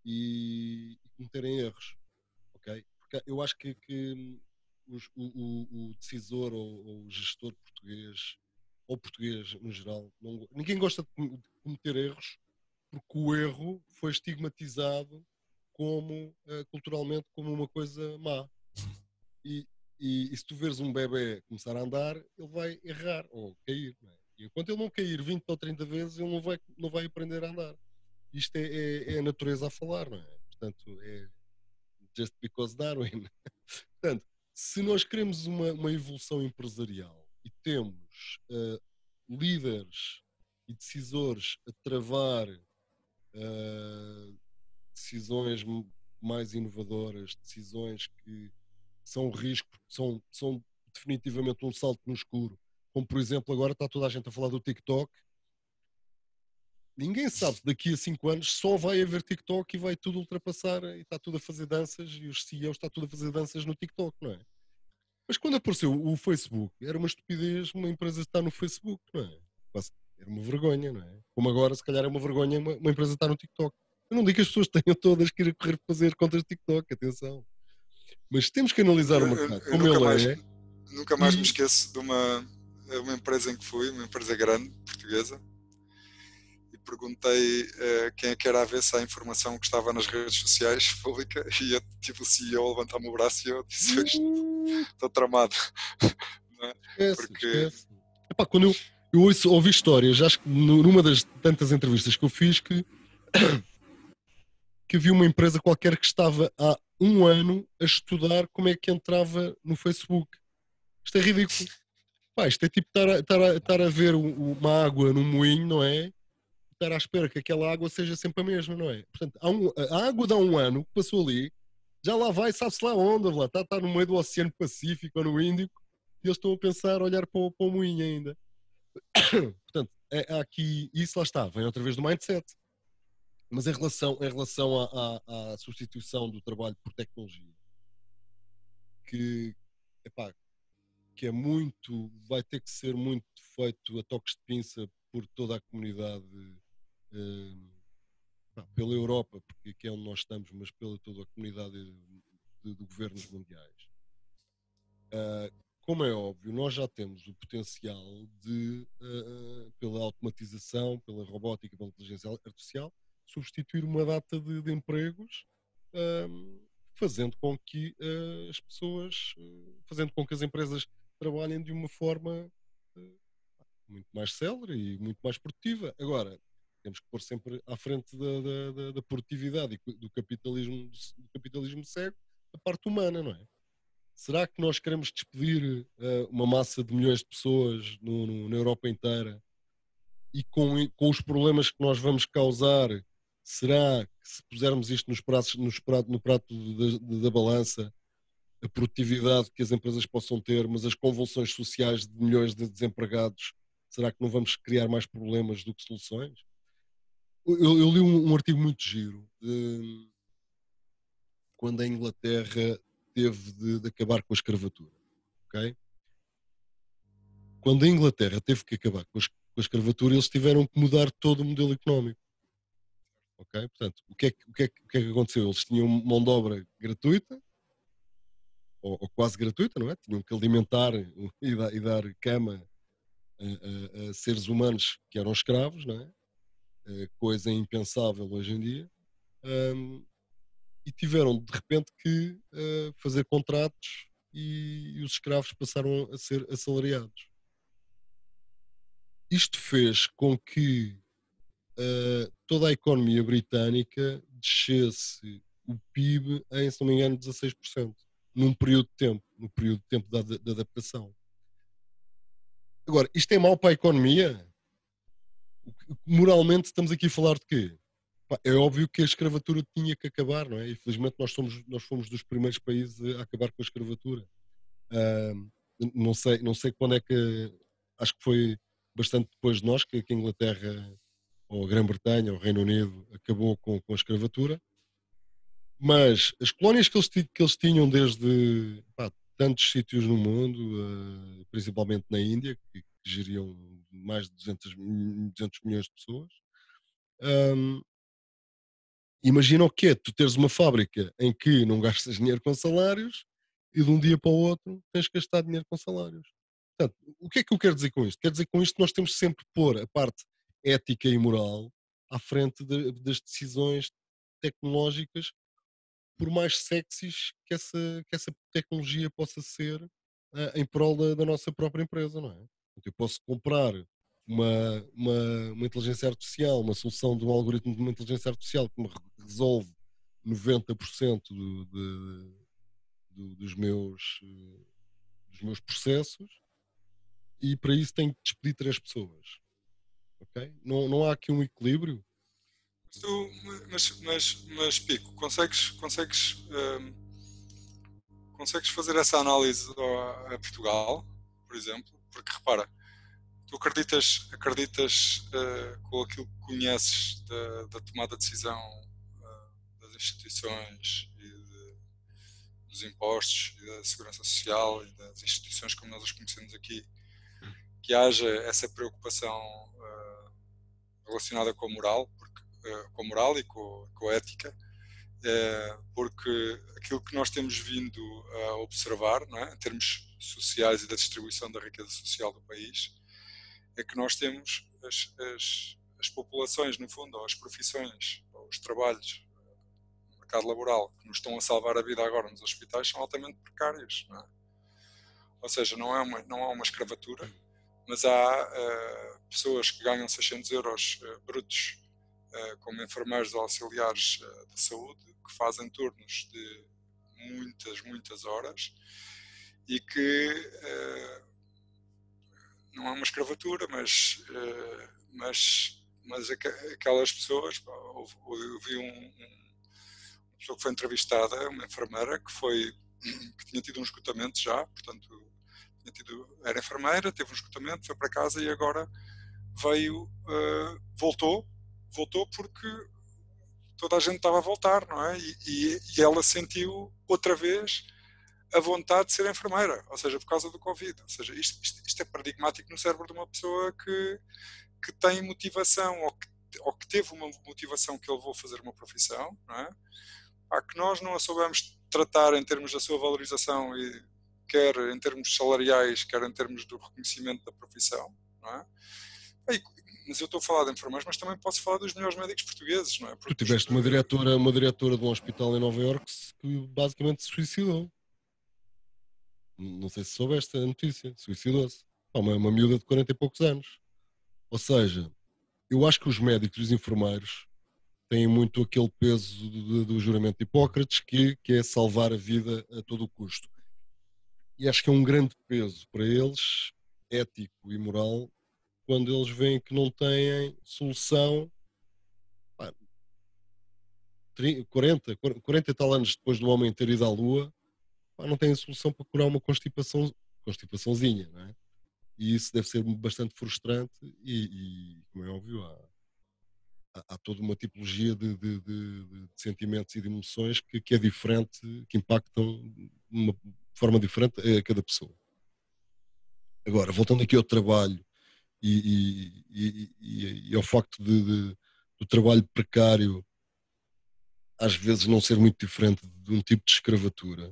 e, e cometerem erros, ok? Porque eu acho que, que os, o, o, o decisor ou, ou o gestor português, ou português no geral, não, ninguém gosta de cometer erros, porque o erro foi estigmatizado como, uh, culturalmente, como uma coisa má. E, e, e se tu veres um bebê começar a andar, ele vai errar ou cair. Não é? E enquanto ele não cair vinte ou trinta vezes, ele não vai, não vai aprender a andar. Isto é, é, é a natureza a falar, não é? Portanto, é just because Darwin. Portanto, se nós queremos uma, uma evolução empresarial e temos uh, líderes e decisores a travar uh, decisões mais inovadoras, decisões que são risco, são, são definitivamente um salto no escuro, como por exemplo agora está toda a gente a falar do TikTok. Ninguém sabe se daqui a cinco anos só vai haver TikTok e vai tudo ultrapassar e está tudo a fazer danças e os C E Os está tudo a fazer danças no TikTok, não é? Mas quando apareceu o Facebook, era uma estupidez uma empresa estar no Facebook, não é? Era uma vergonha, não é? Como agora, se calhar é uma vergonha uma, uma empresa estar no TikTok. Eu não digo que as pessoas tenham todas que ir a correr fazer contas de TikTok, atenção. Mas temos que analisar Eu, o eu, mercado eu como nunca mais, ele é. nunca mais me E esqueço de uma, uma empresa em que fui, uma empresa grande, portuguesa, e perguntei uh, quem é que era a ver se a informação que estava nas redes sociais pública, e eu tive o C E O a levantar-me o braço e eu disse: uh, estou tramado. Não é? esquece, Porque esquece. Epá, quando eu, eu ouço, ouvi histórias, acho que numa das tantas entrevistas que eu fiz, que, que havia uma empresa qualquer que estava há um ano a estudar como é que entrava no Facebook. Isto é ridículo. Pá, isto é tipo estar a, estar a, estar a ver uma água num moinho, não é? Estar à espera que aquela água seja sempre a mesma, não é? Portanto, há um, a água de há um ano que passou ali, já lá vai, sabe-se lá onde, lá está, está no meio do Oceano Pacífico ou no Índico, e eles estão a pensar, olhar para o, para o moinho ainda. Portanto, é, há aqui, isso lá está, vem outra vez do mindset. Mas em relação, em relação à, à, à substituição do trabalho por tecnologia, que, epá, que é muito, vai ter que ser muito feito a toques de pinça por toda a comunidade, eh, pá, pela Europa, porque aqui é onde nós estamos, mas pela toda a comunidade de, de governos mundiais. Uh, como é óbvio, nós já temos o potencial de, uh, pela automatização, pela robótica, pela inteligência artificial, substituir uma data de, de empregos, uh, fazendo com que uh, as pessoas, uh, fazendo com que as empresas trabalhem de uma forma uh, muito mais célere e muito mais produtiva. Agora, temos que pôr sempre à frente da, da, da, da produtividade e do capitalismo, do capitalismo cego a parte humana, não é? Será que nós queremos despedir uh, uma massa de milhões de pessoas no, no, na Europa inteira e com, com os problemas que nós vamos causar, será que se pusermos isto nos pratos, nos prato, no prato da, da balança, a produtividade que as empresas possam ter, mas as convulsões sociais de milhões de desempregados, será que não vamos criar mais problemas do que soluções? Eu, eu li um, um artigo muito giro de, quando a Inglaterra teve de, de acabar com a escravatura, ok? Quando a Inglaterra teve que acabar com a, com a escravatura, eles tiveram que mudar todo o modelo económico, ok? Portanto, o que é que, o que, é que, o que, é que aconteceu? Eles tinham mão de obra gratuita, ou, ou quase gratuita, não é? Tinham que alimentar e dar, e dar cama a, a, a seres humanos que eram escravos, não é? Coisa impensável hoje em dia. Um, e tiveram de repente que uh, fazer contratos e, e os escravos passaram a ser assalariados. Isto fez com que uh, toda a economia britânica descesse o P I B em, se não me engano, dezasseis por cento num período de tempo, no período de tempo da, da adaptação. Agora, isto é mau para a economia? Moralmente estamos aqui a falar de quê? É óbvio que a escravatura tinha que acabar, não é? Infelizmente nós, somos, nós fomos dos primeiros países a acabar com a escravatura. Uh, não, sei, não sei quando é que... Acho que foi bastante depois de nós que, que a Inglaterra, ou a Grã-Bretanha, ou o Reino Unido, acabou com, com a escravatura. Mas as colónias que eles, que eles tinham desde pá, tantos sítios no mundo, uh, principalmente na Índia, que, que geriam mais de duzentos, duzentos milhões de pessoas, um, imagina o que é tu teres uma fábrica em que não gastas dinheiro com salários e de um dia para o outro tens que gastar dinheiro com salários. Portanto, o que é que eu quero dizer com isto? Quero dizer com isto que nós temos sempre que pôr a parte ética e moral à frente de, das decisões tecnológicas por mais sexys que essa, que essa tecnologia possa ser ah, em prol da, da nossa própria empresa, não é? Portanto, eu posso comprar uma, uma, uma inteligência artificial, uma solução de um algoritmo de uma inteligência artificial que me re- resolve noventa por cento do- de- do- dos, meus, eh, dos meus processos, e para isso tenho que despedir três pessoas. Ok? Não, não há aqui um equilíbrio. Mas, tu, mas, mas, mas Pico, consegues, consegues, hum, consegues fazer essa análise ao- a Portugal, por exemplo? Porque repara, tu acreditas, acreditas eh, com aquilo que conheces da, da tomada de decisão eh, das instituições e de- dos impostos e da segurança social e das instituições como nós as conhecemos aqui, que haja essa preocupação eh, relacionada com a moral, porque, eh, com a moral e com, com a ética, eh, porque aquilo que nós temos vindo a observar, não é, em termos sociais e da distribuição da riqueza social do país, é que nós temos as, as, as populações, no fundo, ou as profissões, ou os trabalhos, o mercado laboral, que nos estão a salvar a vida agora nos hospitais, são altamente precários. Não é? Ou seja, não, é uma, não há uma escravatura, mas há uh, pessoas que ganham seiscentos euros uh, brutos uh, como enfermeiros ou auxiliares uh, de saúde, que fazem turnos de muitas, muitas horas e que uh, não é uma escravatura, mas, uh, mas, mas aqu aquelas pessoas, pá, eu vi um, um, uma pessoa que foi entrevistada, uma enfermeira, que, foi, que tinha tido um esgotamento já, portanto, tinha tido, era enfermeira, teve um esgotamento, foi para casa e agora veio, uh, voltou, voltou porque toda a gente estava a voltar, não é? E, e, e ela sentiu outra vez a vontade de ser enfermeira, ou seja, por causa do Covid. Ou seja, isto, isto, isto é paradigmático no cérebro de uma pessoa que, que tem motivação ou que, ou que teve uma motivação que levou a fazer uma profissão, não é? Há que nós não a soubemos tratar em termos da sua valorização, e, quer em termos salariais, quer em termos do reconhecimento da profissão, não é? E, mas eu estou a falar de enfermeiros, mas também posso falar dos melhores médicos portugueses, não é? Tu Porque, tiveste uma diretora, uma diretora de um hospital em Nova Iorque que basicamente se suicidou. Não sei se soubeste a notícia. Suicidou-se. Uma, uma miúda de quarenta e poucos anos. Ou seja, eu acho que os médicos e os enfermeiros têm muito aquele peso do, do juramento de Hipócrates, que, que é salvar a vida a todo o custo. E acho que é um grande peso para eles, ético e moral, quando eles veem que não têm solução. Pá, quarenta, quarenta e tal anos depois do homem ter ido à Lua, pá, não têm solução para curar uma constipação, constipaçãozinha, não é? E isso deve ser bastante frustrante e, e como é óbvio, há, há, há toda uma tipologia de, de, de, de, sentimentos e de emoções que, que é diferente, que impactam de uma forma diferente a cada pessoa. Agora, voltando aqui ao trabalho e, e, e, e ao facto de, de, do trabalho precário às vezes não ser muito diferente de um tipo de escravatura,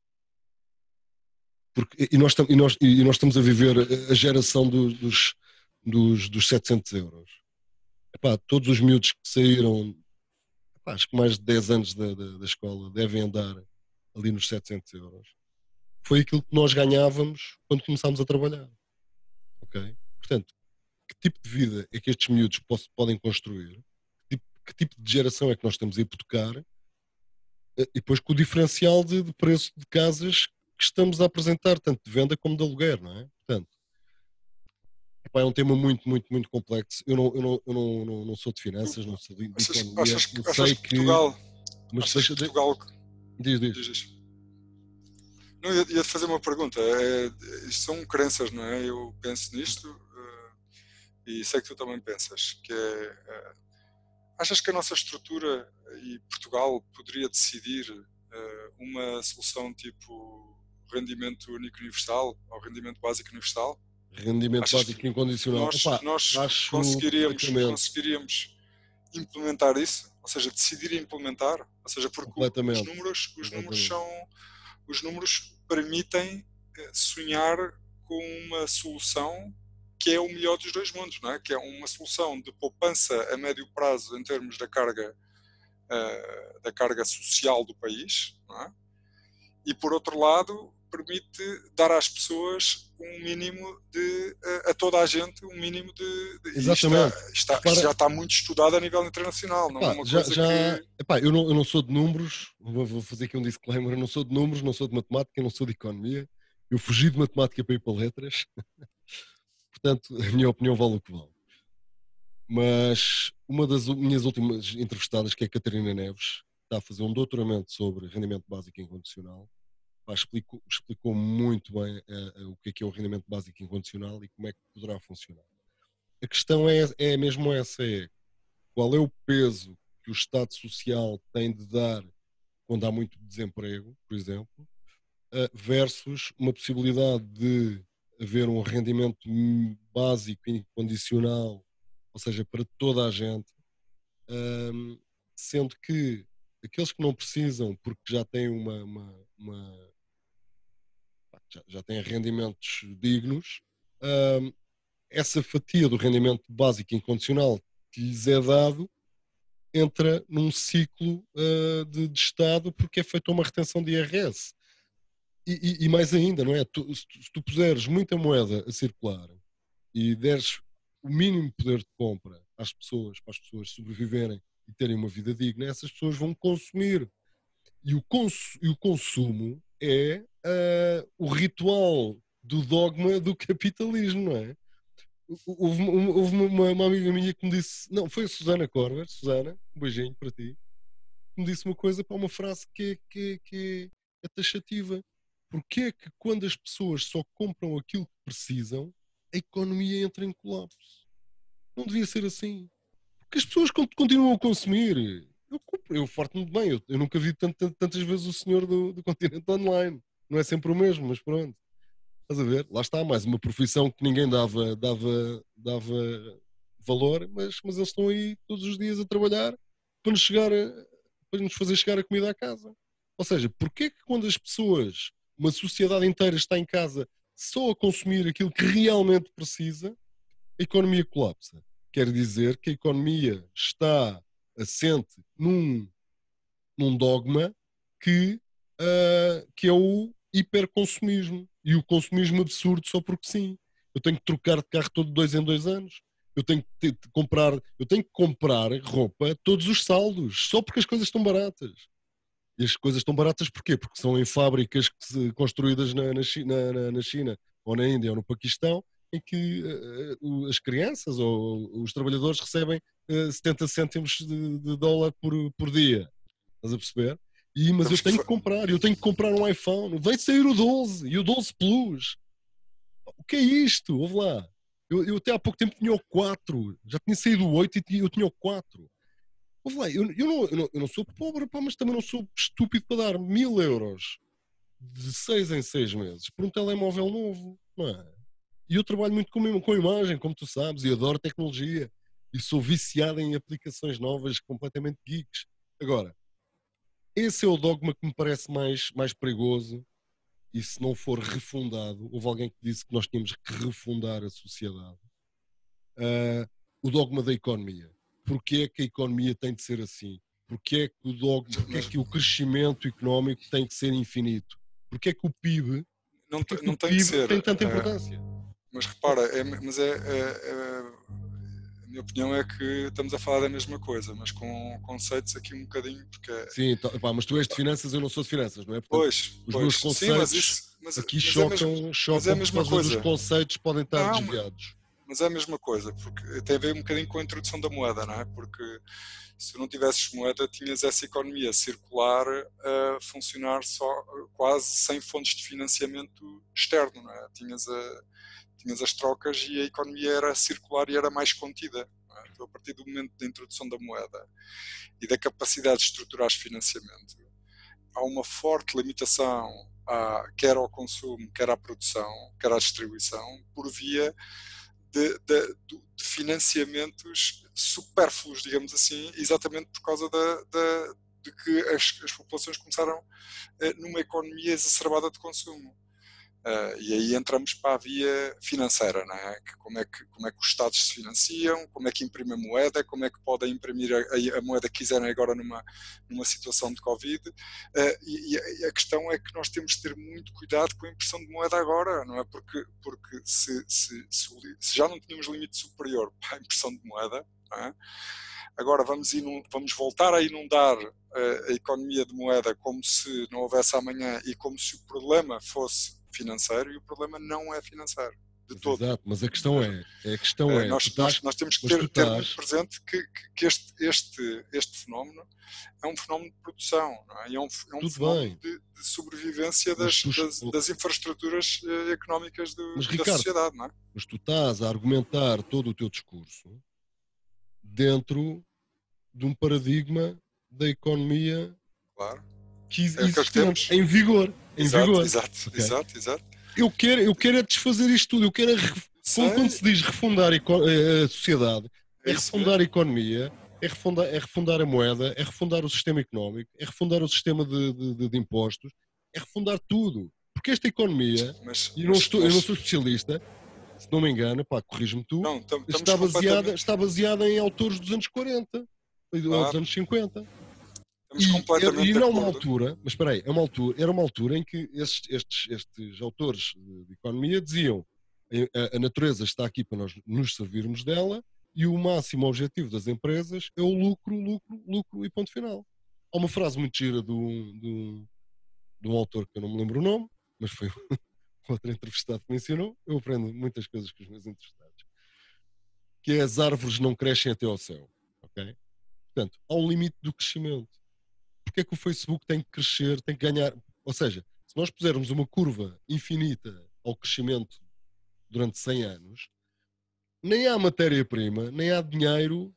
porque, e, nós, e, nós, e nós estamos a viver a geração do, dos, dos, dos setecentos euros. Epá, todos os miúdos que saíram, epá, acho que mais de dez anos da, da, da escola, devem andar ali nos setecentos euros. Foi aquilo que nós ganhávamos quando começámos a trabalhar. Ok? Portanto, que tipo de vida é que estes miúdos posso, podem construir? Que tipo, que tipo de geração é que nós estamos a hipotecar? E depois com o diferencial de, de preço de casas que estamos a apresentar, tanto de venda como de aluguer, não é? Portanto, epá, é um tema muito, muito, muito complexo. Eu não, eu não, eu não, não, não sou de tu finanças, não sou de, de achas, economia. achas, Eu que, achas sei que que. Portugal, Mas achas que deixa. De, Portugal, diz, diz. diz isso? Não, ia, ia fazer uma pergunta. É, isto são crenças, não é? Eu penso nisto uh, e sei que tu também pensas, que é, uh, achas que a nossa estrutura e Portugal poderia decidir uh, uma solução tipo rendimento único universal ou rendimento básico universal? Rendimento Achas que básico incondicional. nós, Opa, nós acho conseguiríamos, perfeitamente. conseguiríamos implementar isso? Ou seja, decidir implementar? Ou seja, porque os Completamente. números, os números Completamente. são, os números permitem sonhar com uma solução que é o melhor dos dois mundos, não é? Que é uma solução de poupança a médio prazo em termos da carga uh, da carga social do país, não é? E por outro lado permite dar às pessoas um mínimo de, a, a toda a gente, um mínimo de, de e isto, Exatamente. está, está, isto Repara, já está muito estudado a nível internacional, não é epá, uma já, coisa já, que... epá, eu, não, eu não sou de números, vou, vou fazer aqui um disclaimer, eu não sou de números, não sou de matemática, não sou de economia, eu fugi de matemática para ir para letras, portanto a minha opinião vale o que vale. Mas uma das minhas últimas entrevistadas, que é a Catarina Neves, está a fazer um doutoramento sobre rendimento básico incondicional, pá, explicou, explicou muito bem uh, uh, o que é que é o rendimento básico incondicional e como é que poderá funcionar. A questão é, é mesmo essa, é qual é o peso que o Estado Social tem de dar quando há muito desemprego, por exemplo, uh, versus uma possibilidade de haver um rendimento básico incondicional, ou seja, para toda a gente, um, sendo que aqueles que não precisam, porque já têm uma, uma, uma já, já têm rendimentos dignos, um, essa fatia do rendimento básico incondicional que lhes é dado entra num ciclo uh, de, de Estado porque é feita uma retenção de I R S. E, e, e mais ainda, não é? Tu, se, tu, se tu puseres muita moeda a circular e deres o mínimo poder de compra às pessoas, para as pessoas sobreviverem e terem uma vida digna, essas pessoas vão consumir. E o, cons e o consumo é uh, o ritual do dogma do capitalismo, não é? Houve, uma, houve uma, uma amiga minha que me disse, não, foi a Susana Corber, Susana, um beijinho para ti, que me disse uma coisa, para uma frase que, é, que, é, que é, é taxativa. Porquê é que quando as pessoas só compram aquilo que precisam, a economia entra em colapso? Não devia ser assim. Porque as pessoas continuam a consumir. Eu, compro, eu farto-me de bem. Eu, eu nunca vi tant, tantas vezes o senhor do, do Continente Online. Não é sempre o mesmo, mas pronto. Estás a ver? Lá está, mais uma profissão que ninguém dava, dava, dava valor, mas, mas eles estão aí todos os dias a trabalhar para nos, chegar a, para nos fazer chegar a comida à casa. Ou seja, porquê que quando as pessoas, uma sociedade inteira está em casa só a consumir aquilo que realmente precisa, a economia colapsa? Quer dizer que a economia está assente num, num dogma que, uh, que é o hiperconsumismo e o consumismo absurdo só porque sim. Eu tenho que trocar de carro todo dois em dois anos. Eu tenho que ter, de comprar, eu tenho que comprar roupa todos os saldos, só porque as coisas estão baratas. E as coisas estão baratas porquê? Porque são em fábricas que se, construídas na, na, China, na, na China ou na Índia ou no Paquistão, em que uh, as crianças ou os trabalhadores recebem uh, setenta cêntimos de, de dólar por, por dia. Estás a perceber? E, mas eu Temos que... tenho que comprar, eu tenho que comprar um iPhone. Vai sair o doze e o doze Plus. O que é isto? Ouve lá. Eu, eu até há pouco tempo tinha o quatro. Já tinha saído o oito e eu tinha o quatro. Ouve lá, eu, eu, não, eu, não, eu não sou pobre, pá, mas também não sou estúpido para dar mil euros de seis em seis meses por um telemóvel novo. Não é? E eu trabalho muito com, com imagem, como tu sabes, e adoro tecnologia. E sou viciado em aplicações novas, completamente geeks. Agora, esse é o dogma que me parece mais, mais perigoso, e se não for refundado, houve alguém que disse que nós tínhamos que refundar a sociedade, uh, o dogma da economia. Porquê é que a economia tem de ser assim? Porquê é que o, dogma, porquê é que o crescimento económico tem que ser infinito? Porquê é que o P I B, não, porquê é que o não tem que P I B ser, tem tanta uh, importância? mas repara, é, mas é, é, é, a minha opinião é que estamos a falar da mesma coisa, mas com conceitos aqui um bocadinho, porque é, Sim, tá, pá, mas tu és de finanças, eu não sou de finanças, não é? Portanto, pois, os meus pois, sim, mas conceitos isso, mas, aqui mas, é, mesmo, chocam, mas é a chocam por mesma causa dos coisa. conceitos que podem estar Não, desviados. mas é a mesma coisa, porque tem a ver um bocadinho com a introdução da moeda, não é? Porque se não tivesses moeda, tinhas essa economia circular a funcionar só quase sem fontes de financiamento externo, não é? Tinhas, a, tinhas as trocas e a economia era circular e era mais contida. Não é? Então, a partir do momento da introdução da moeda e da capacidade de estruturar financiamento, há uma forte limitação à, quer ao consumo, quer à produção, quer à distribuição, por via de, de, de financiamentos supérfluos, digamos assim, exatamente por causa da, da, de que as, as populações começaram eh, numa economia exacerbada de consumo. Uh, e aí entramos para a via financeira, não é? Que como, é que, como é que os Estados se financiam, como é que imprimem moeda, como é que podem imprimir a, a moeda que quiserem agora numa, numa situação de Covid. Uh, e, e a questão é que nós temos de ter muito cuidado com a impressão de moeda agora, não é? Porque, porque se, se, se, se já não tínhamos limite superior para a impressão de moeda, não é? Agora vamos, inund, vamos voltar a inundar uh, a economia de moeda como se não houvesse amanhã e como se o problema fosse financeiro, e o problema não é financeiro, de Mas, todo. exato, mas a questão é, a questão Uh, é, tu nós, nós, estás, nós temos que mas tu ter, ter muito estás, presente que, que, que este, este, este fenómeno é um fenómeno de produção, não é? E é um, é um tudo fenómeno bem, de, de sobrevivência mas das, tu, das, das infraestruturas uh, económicas do, mas da Ricardo, sociedade, não é? mas tu estás a argumentar todo o teu discurso dentro de um paradigma da economia Claro. que É o que existente, temos. em vigor, em Exato, vigor, exato, ok? exato, exato. Eu quero, eu quero é desfazer isto tudo, eu quero é, como quando Sei, se diz refundar a, a sociedade, é é isso refundar a mesmo. economia, é refundar, é refundar a moeda, é refundar o sistema económico, é refundar o sistema de, de, de impostos, é refundar tudo. Porque esta economia, Mas, e não mas, estou, eu não mas sou especialista, se não me engano, pá, corrijo-me tu, não, estamos está baseada, completamente, está baseada em autores dos anos quarenta ou dos claro, anos cinquenta. estamos E, completamente e de não uma acordo. altura, mas espera aí, é uma altura, era uma altura em que estes, estes, estes autores de, de economia diziam a, a natureza está aqui para nós nos servirmos dela e o máximo objetivo das empresas é o lucro, lucro, lucro e ponto final. Há uma frase muito gira de um, de um, de um autor que eu não me lembro o nome, mas foi outro entrevistado que mencionou. Eu aprendo muitas coisas com os meus entrevistados. Que é as árvores não crescem até ao céu. Ok? Portanto, há um limite do crescimento. Porque é que o Facebook tem que crescer, tem que ganhar? Ou seja, se nós pusermos uma curva infinita ao crescimento durante cem anos, nem há matéria-prima, nem há dinheiro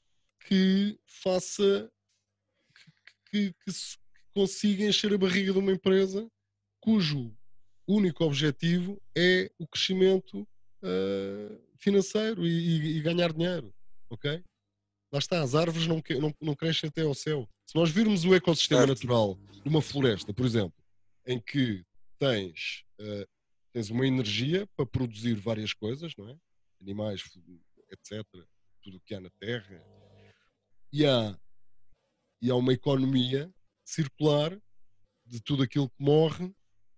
que faça que, que, que, que consiga encher a barriga de uma empresa cujo único objetivo é o crescimento uh, financeiro e, e, e ganhar dinheiro, ok? Lá está, as árvores não, não, não crescem até ao céu. Se nós virmos o ecossistema Certo. natural de uma floresta, por exemplo, em que tens, uh, tens uma energia para produzir várias coisas, não é? Animais, etcétera, tudo o que há na terra, e há, e há uma economia circular de tudo aquilo que morre,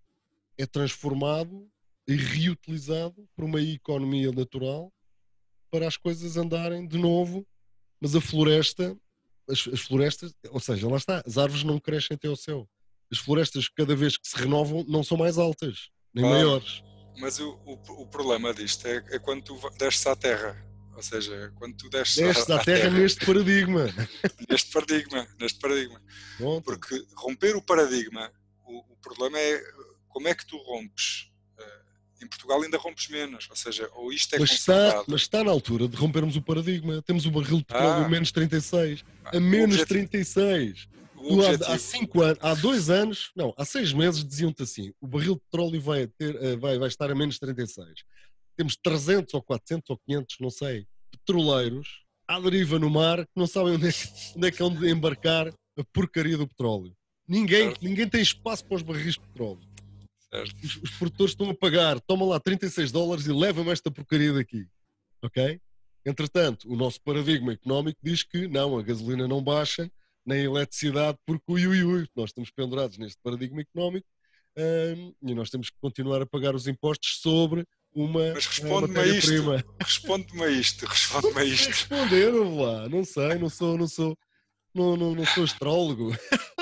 é transformado e reutilizado por uma economia natural para as coisas andarem de novo, mas a floresta As, as, florestas, ou seja, lá está, as árvores não crescem até ao céu. As florestas, cada vez que se renovam, não são mais altas, nem Claro, maiores. mas o, o, o problema disto é, é quando tu desces à terra, ou seja, quando tu desces Destes à à, à terra terra, neste paradigma. neste paradigma, neste paradigma, Pronto. porque romper o paradigma, o, o problema é como é que tu rompes. Em Portugal ainda rompes menos, ou seja, ou isto é Mas está, conservado. mas está na altura de rompermos o paradigma. Temos o barril de petróleo a Ah, menos trinta e seis. A o menos objetivo, trinta e seis. o Tu há, há objetivo, cinco anos, há dois anos, não, há seis meses diziam-te assim: o barril de petróleo vai, ter, eh, vai, vai estar a menos trinta e seis. Temos trezentos ou quatrocentos ou quinhentos, não sei, petroleiros à deriva no mar que não sabem onde é que, onde é que hão de embarcar a porcaria do petróleo. Ninguém, certo, ninguém tem espaço para os barris de petróleo. certo, Os, os produtores estão a pagar, toma lá trinta e seis dólares e leva-me esta porcaria daqui. Ok? Entretanto, o nosso paradigma económico diz que não, a gasolina não baixa, nem a eletricidade, porque ui, ui, ui, nós estamos pendurados neste paradigma económico hum, e nós temos que continuar a pagar os impostos sobre uma mas uh, responde-me a isto, matéria-prima. responde-me a isto, Não responde-me a sei isto. responder, lá, não sei, não sou, não sou, não, não, não sou astrólogo.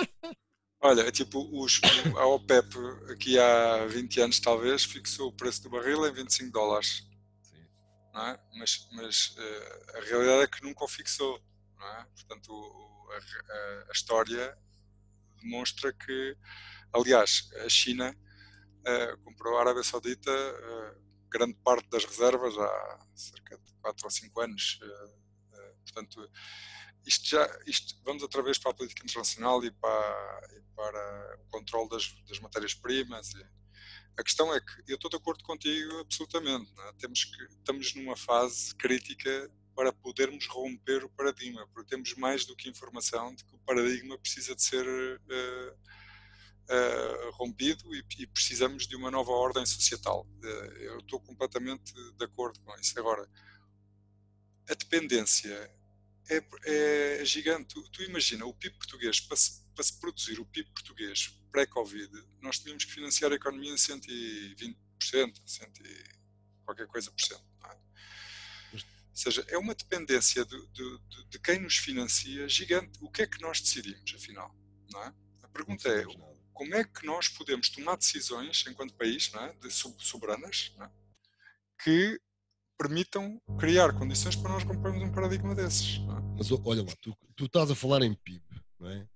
Olha, tipo, os, a OPEP aqui há vinte anos talvez fixou o preço do barril em vinte e cinco dólares, Sim. não é? Mas, mas uh, a realidade é que nunca o fixou, não é? Portanto, o, a, a história demonstra que, aliás, a China uh, comprou a Arábia Saudita uh, grande parte das reservas há cerca de quatro ou cinco anos. Uh, uh, portanto, isto já, isto, vamos outra vez para a política internacional e para, e para o controle das, das matérias-primas. A questão é que eu estou de acordo contigo absolutamente. Não é? Temos que, estamos numa fase crítica para podermos romper o paradigma, porque temos mais do que informação de que o paradigma precisa de ser uh, uh, rompido e, e precisamos de uma nova ordem societal. Uh, eu estou completamente de acordo com isso. Agora, a dependência é, é gigante. Tu, tu imagina, o P I B português, para se, para se produzir o P I B português pré-Covid, nós tínhamos que financiar a economia em cento e vinte por cento, cento e qualquer coisa por cento. Não é? Ou seja, é uma dependência de, de, de, de quem nos financia gigante. O que é que nós decidimos, afinal? Não é? A pergunta é, como é que nós podemos tomar decisões, enquanto país, não é? De soberanas, não é? Que permitam criar condições para nós rompermos um paradigma desses. Não é? Mas olha lá, tu, tu estás a falar em P I B, não é?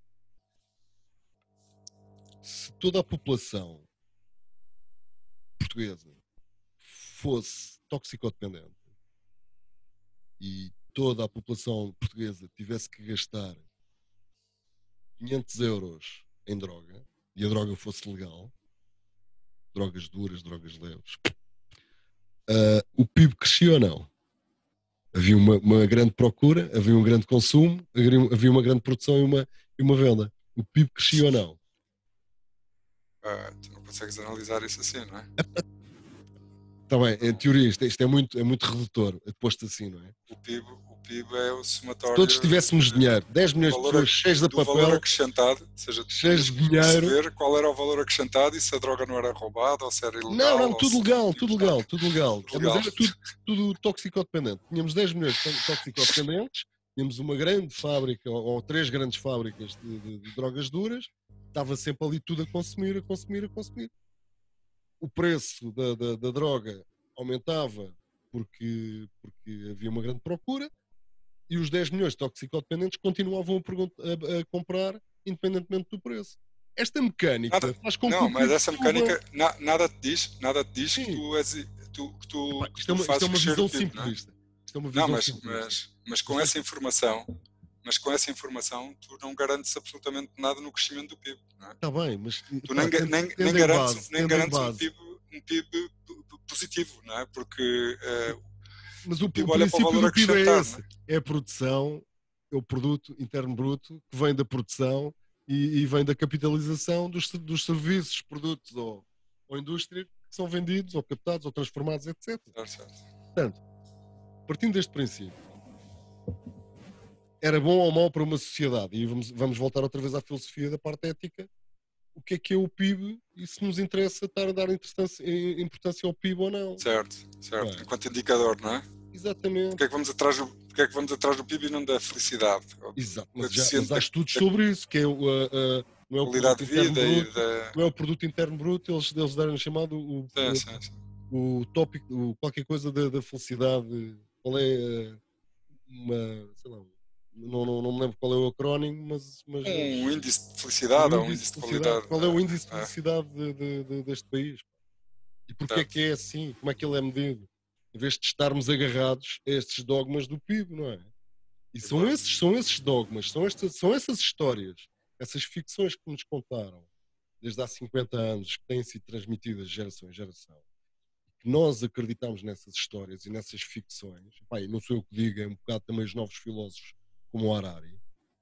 Se toda a população portuguesa fosse toxicodependente e toda a população portuguesa tivesse que gastar quinhentos euros em droga e a droga fosse legal, drogas duras, drogas leves, uh, o P I B crescia ou não? Havia uma, uma grande procura, havia um grande consumo, havia uma grande produção e uma, e uma venda. O P I B crescia ou não? Uh, tu não consegues analisar isso assim, não é? Está bem, em teoria isto, isto é, muito, é muito redutor, é posto assim, não é? O P I B, o P I B é o somatório... Se todos tivéssemos de, dinheiro, dez milhões de pessoas cheias de papel... valor acrescentado, ou seja, cheios de dinheiro... perceber qual era o valor acrescentado e se a droga não era roubada ou se era ilegal... Não, não, tudo legal, tudo legal, tudo legal. Tudo legal. Mas era tudo, tudo toxicodependente. Tínhamos dez milhões de toxicodependentes, tínhamos uma grande fábrica, ou, ou três grandes fábricas de, de, de drogas duras, estava sempre ali tudo a consumir, a consumir, a consumir. O preço da, da, da droga aumentava porque, porque havia uma grande procura e os dez milhões de toxicodependentes continuavam a, a, a comprar independentemente do preço. Esta mecânica nada, faz com não, que... Não, mas essa mecânica na, nada te diz, nada te diz Sim. que tu, és, tu, que tu, Epá, isto, tu é uma, fazes isto é uma visão o P I B, simplista. Não, é? Isto é uma visão não mas, simplista. mas, mas com essa informação... Mas com essa informação, tu não garantes absolutamente nada no crescimento do P I B. Não é? Está bem, mas... Tu pá, nem, tendo, nem, tendo nem garantes, base, nem garantes um, base. P I B, um P I B positivo, não é? Porque uh, mas o, o P I B o olha para o valor do P I B é esse. Não é? É a produção, é o produto interno bruto que vem da produção e, e vem da capitalização dos, dos serviços, produtos ou, ou indústria que são vendidos, ou captados, ou transformados, etcétera. Certo, certo. Portanto, partindo deste princípio, era bom ou mau para uma sociedade, e vamos, vamos voltar outra vez à filosofia da parte ética, o que é que é o P I B e se nos interessa estar a dar importância, importância ao P I B ou não. Certo, certo. É. Enquanto indicador, não é? Exatamente. Porque é que vamos atrás do, porque é que vamos atrás do P I B e não da felicidade? Exato, mas, já, mas há estudos sobre isso, que é o, a, a, não é o produto interno bruto, da... não é o produto interno bruto, eles, eles deram chamado o, sim, sim, sim. o tópico, o, qualquer coisa da, da felicidade, qual é uma, sei lá, Não, não, não me lembro qual é o acrónimo, mas... mas um mas, índice de felicidade ou um índice de, de qualidade. Qual é o índice de felicidade de, de, de, deste país? E porquê é que é assim? Como é que ele é medido? Em vez de estarmos agarrados a estes dogmas do P I B, não é? E são, claro. esses, são esses dogmas, são, estas, são essas histórias, essas ficções que nos contaram desde há cinquenta anos, que têm sido transmitidas de geração em geração. Que nós acreditamos nessas histórias e nessas ficções. Pá, não sou eu que digo, é um bocado também os novos filósofos como o Harari.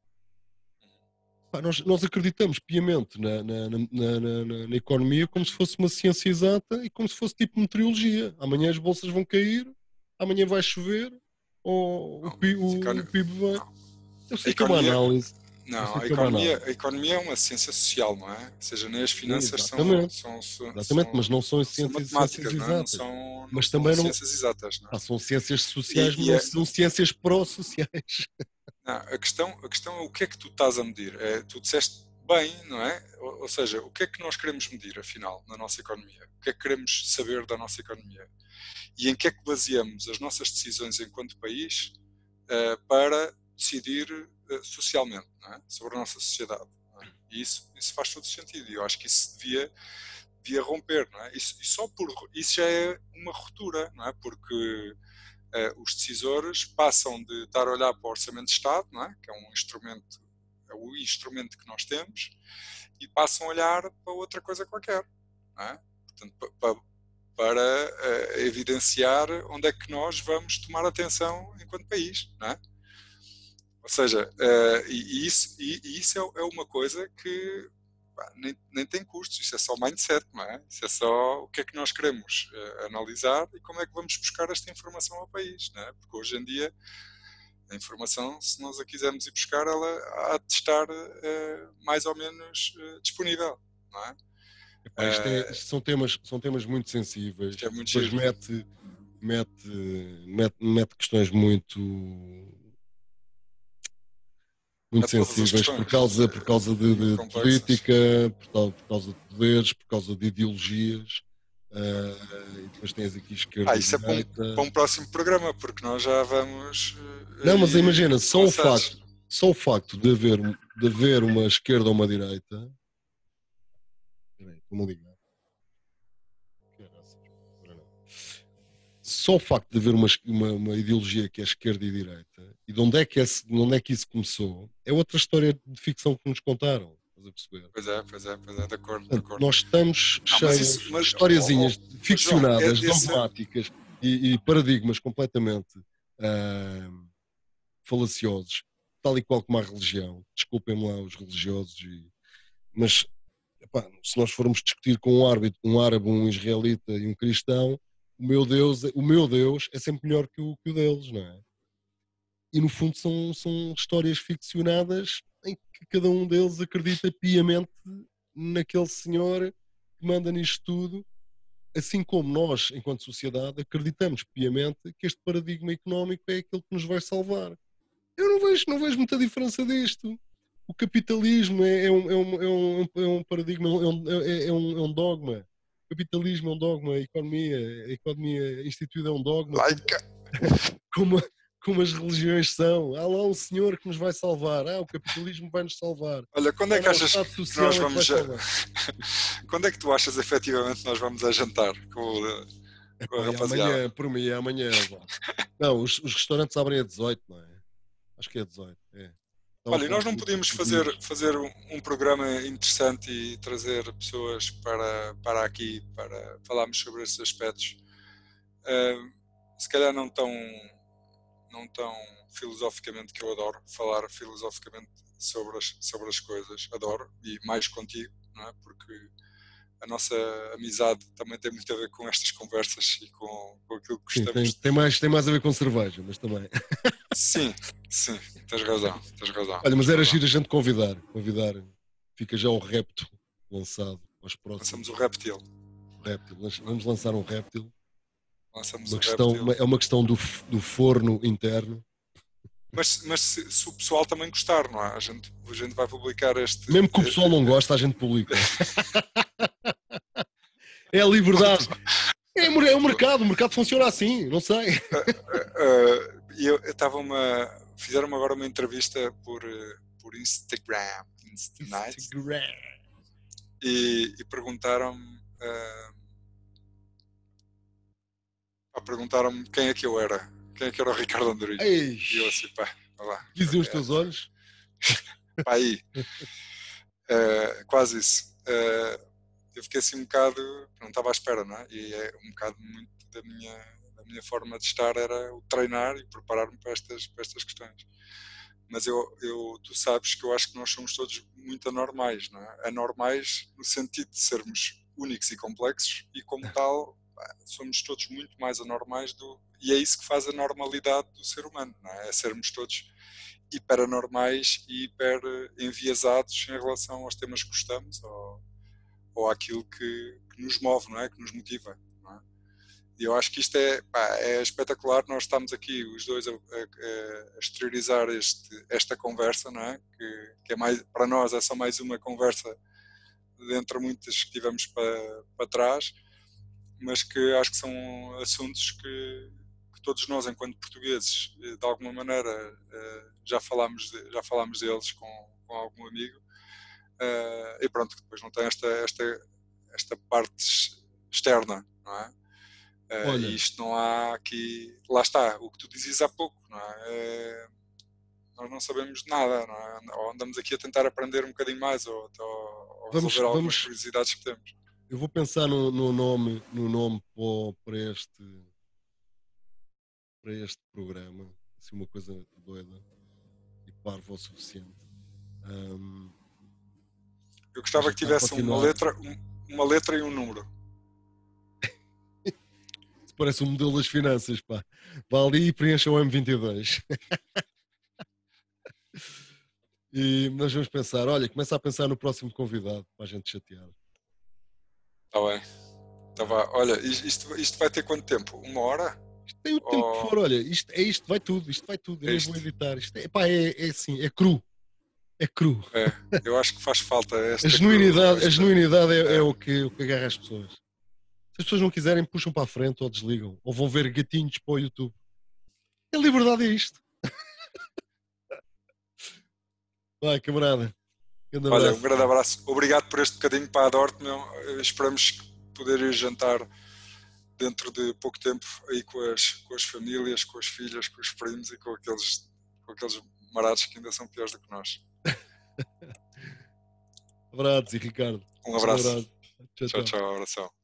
Pá, nós, nós acreditamos piamente na, na, na, na, na economia como se fosse uma ciência exata e como se fosse tipo meteorologia. Amanhã as bolsas vão cair, amanhã vai chover, ou não, o, P, o, economia, o P I B vai... Eu sei que é uma análise. Não, a economia, a economia é uma ciência social, não é? Ou seja, nem as finanças Sim, são, são, são... Exatamente, mas não são ciências, são ciências não é? exatas. Não são, mas não também são não... ciências exatas, não é? Ah, são ciências sociais, e, mas e não é... são ciências pró-sociais. Não, a, questão, a questão é o que é que tu estás a medir. É, tu disseste bem, não é? Ou, ou seja, o que é que nós queremos medir, afinal, na nossa economia? O que é que queremos saber da nossa economia? E em que é que baseamos as nossas decisões enquanto país uh, para decidir uh, socialmente, não é? Sobre a nossa sociedade. Não é? E isso, isso faz todo sentido. E eu acho que isso devia, devia romper, não é? Isso, e só por, isso já é uma ruptura, não é? Porque uh, os decisores passam de estar a olhar para o Orçamento de Estado, não é? Que é um instrumento, é o instrumento que nós temos, e passam a olhar para outra coisa qualquer, não é? Portanto, para, para para uh, evidenciar onde é que nós vamos tomar atenção enquanto país, não é? Ou seja, uh, e, e isso, e, e isso é, é uma coisa que pá, nem, nem tem custos, isso é só mindset, não é? Isso é só o que é que nós queremos uh, analisar e como é que vamos buscar esta informação ao país, não é? Porque hoje em dia a informação, se nós a quisermos ir buscar, ela há de estar uh, mais ou menos uh, disponível, não é? Epá, isto, é, isto são, temas, são temas muito sensíveis, Isto é muito depois giro. mete, mete, mete, mete questões muito, muito sensíveis por causa, por causa de, de política, por, por causa de poderes, por causa de ideologias. Uh, e depois tens aqui esquerda ah, e isso direita. é para um, para um próximo programa, porque nós já vamos. Uh, Não, mas imagina, só o, facto, só o facto de haver, de haver uma esquerda ou uma direita. Peraí, como ligar? Só o facto de haver uma, uma, uma ideologia que é esquerda e direita, e de onde é, que esse, de onde é que isso começou, é outra história de ficção que nos contaram. Estás a perceber? Pois é, pois é, pois é, de acordo, de Portanto, acordo. nós estamos Não, cheios isso, mas, de historiazinhas oh, oh, ficcionadas, João, esse... dogmáticas e, e paradigmas completamente uh, falaciosos, tal e qual como a religião. Desculpem-me lá os religiosos, e, mas epá, se nós formos discutir com um árabe, um árabe, um israelita e um cristão, o meu Deus, o meu Deus é sempre melhor que o, que o deles, não é? E no fundo são, são histórias ficcionadas em que cada um deles acredita piamente naquele senhor que manda nisto tudo, assim como nós, enquanto sociedade, acreditamos piamente que este paradigma económico é aquele que nos vai salvar. Eu não vejo, não vejo muita diferença disto. O capitalismo é, é, um, é, um, é, um, é um paradigma, é um, é, é, um, é um dogma. O capitalismo é um dogma, a economia, a economia instituída é um dogma, como, como, como as religiões são. Há lá um senhor que nos vai salvar. Ah, o capitalismo vai nos salvar. Olha, quando é que ah, não, achas o Estado que social nós é que vai vamos... salvar. Quando é que tu achas efetivamente nós vamos a jantar com, o, com a Epá, rapaziada? amanhã, por mim, é amanhã. Não, os, os restaurantes abrem a dezoito, não é? Acho que é dezoito, é. Olha, e nós não podíamos fazer, fazer um, um programa interessante e trazer pessoas para, para aqui, para falarmos sobre esses aspectos. Uh, se calhar não tão, não tão filosoficamente, que eu adoro falar filosoficamente sobre as, sobre as coisas, adoro, e mais contigo, não é? Porque a nossa amizade também tem muito a ver com estas conversas e com, com aquilo que sim, gostamos. Tem, tem, mais, tem mais a ver com cerveja, mas também. Sim, sim, tens razão, tens razão. Olha, mas tens era razão. giro a gente convidar. Convidar. Fica já o repto lançado aos próximos. Lançamos o Reptil. O réptil. Vamos lançar um réptil. Lançamos Uma o questão, Reptil. uma, é uma questão do, do forno interno. Mas, mas se, se o pessoal também gostar, não é? A gente, a gente vai publicar este. Mesmo que o pessoal não goste, a gente publica. É a liberdade. É, é o mercado, o mercado funciona assim, não sei. Uh, uh, eu estava uma. Fizeram-me agora uma entrevista por, por Instagram. Instagram. E, e perguntaram-me. Uh, perguntaram-me quem é que eu era. Quem é que era o Ricardo Andorinho? E eu assim, pá, lá. Dizem os teus olhos? Pá, aí. Uh, quase isso. Uh, eu fiquei assim um bocado. Não estava à espera, não é? E é um bocado muito da minha, da minha forma de estar era o treinar e preparar-me para estas, para estas questões. Mas eu, eu, tu sabes que eu acho que nós somos todos muito anormais, não é? Anormais no sentido de sermos únicos e complexos e, como tal, somos todos muito mais anormais do, e é isso que faz a normalidade do ser humano, não é? É sermos todos hiper anormais e hiper enviesados em relação aos temas que gostamos ou, ou àquilo que, que nos move, não é? Que nos motiva, não é? E eu acho que isto é, pá, é espetacular. Nós estamos aqui os dois a, a, a exteriorizar este, esta conversa, não é? Que, que é mais, para nós é só mais uma conversa dentre muitas que tivemos para, para trás, mas que acho que são assuntos que, que todos nós, enquanto portugueses, de alguma maneira já falámos, de, já falámos deles com, com algum amigo, e pronto, depois não tem esta, esta, esta parte externa, não é? Olha, e isto não há aqui, lá está, o que tu dizias há pouco, não é? É, nós não sabemos nada, não é? Ou andamos aqui a tentar aprender um bocadinho mais ou, ou, ou vamos, resolver algumas vamos, curiosidades que temos. Eu vou pensar no, no nome, no nome para este, para este programa, assim uma coisa doida e parva o suficiente. Um, Eu gostava que tivesse uma letra, uma letra e um número. Isso parece um modelo das finanças, pá. Vá ali e preencha o M vinte e dois. E nós vamos pensar, olha, começa a pensar no próximo convidado para a gente chatear. Está bem. Tá bem. Olha, isto, isto vai ter quanto tempo? Uma hora? Isto tem o tempo Ou... que for, olha, isto, é isto, vai tudo, isto vai tudo, eu é nem vou editar. Isto é, pá, é, é assim, é cru. É cru. É, eu acho que faz falta esta a genuinidade, esta... a genuinidade é, é. é o, que, o que agarra as pessoas. Se as pessoas não quiserem, puxam para a frente ou desligam. Ou vão ver gatinhos para o YouTube. A liberdade é isto. Vai, camarada. Um Olha, um grande abraço. Obrigado por este bocadinho para a Adorte, meu. Esperamos poder ir jantar dentro de pouco tempo aí com as, com as famílias, com as filhas, com os primos e com aqueles, com aqueles marados que ainda são piores do que nós. Abraços e Ricardo. Um abraço. Um abraço. Tchau, tchau, tchau. tchau. Abração.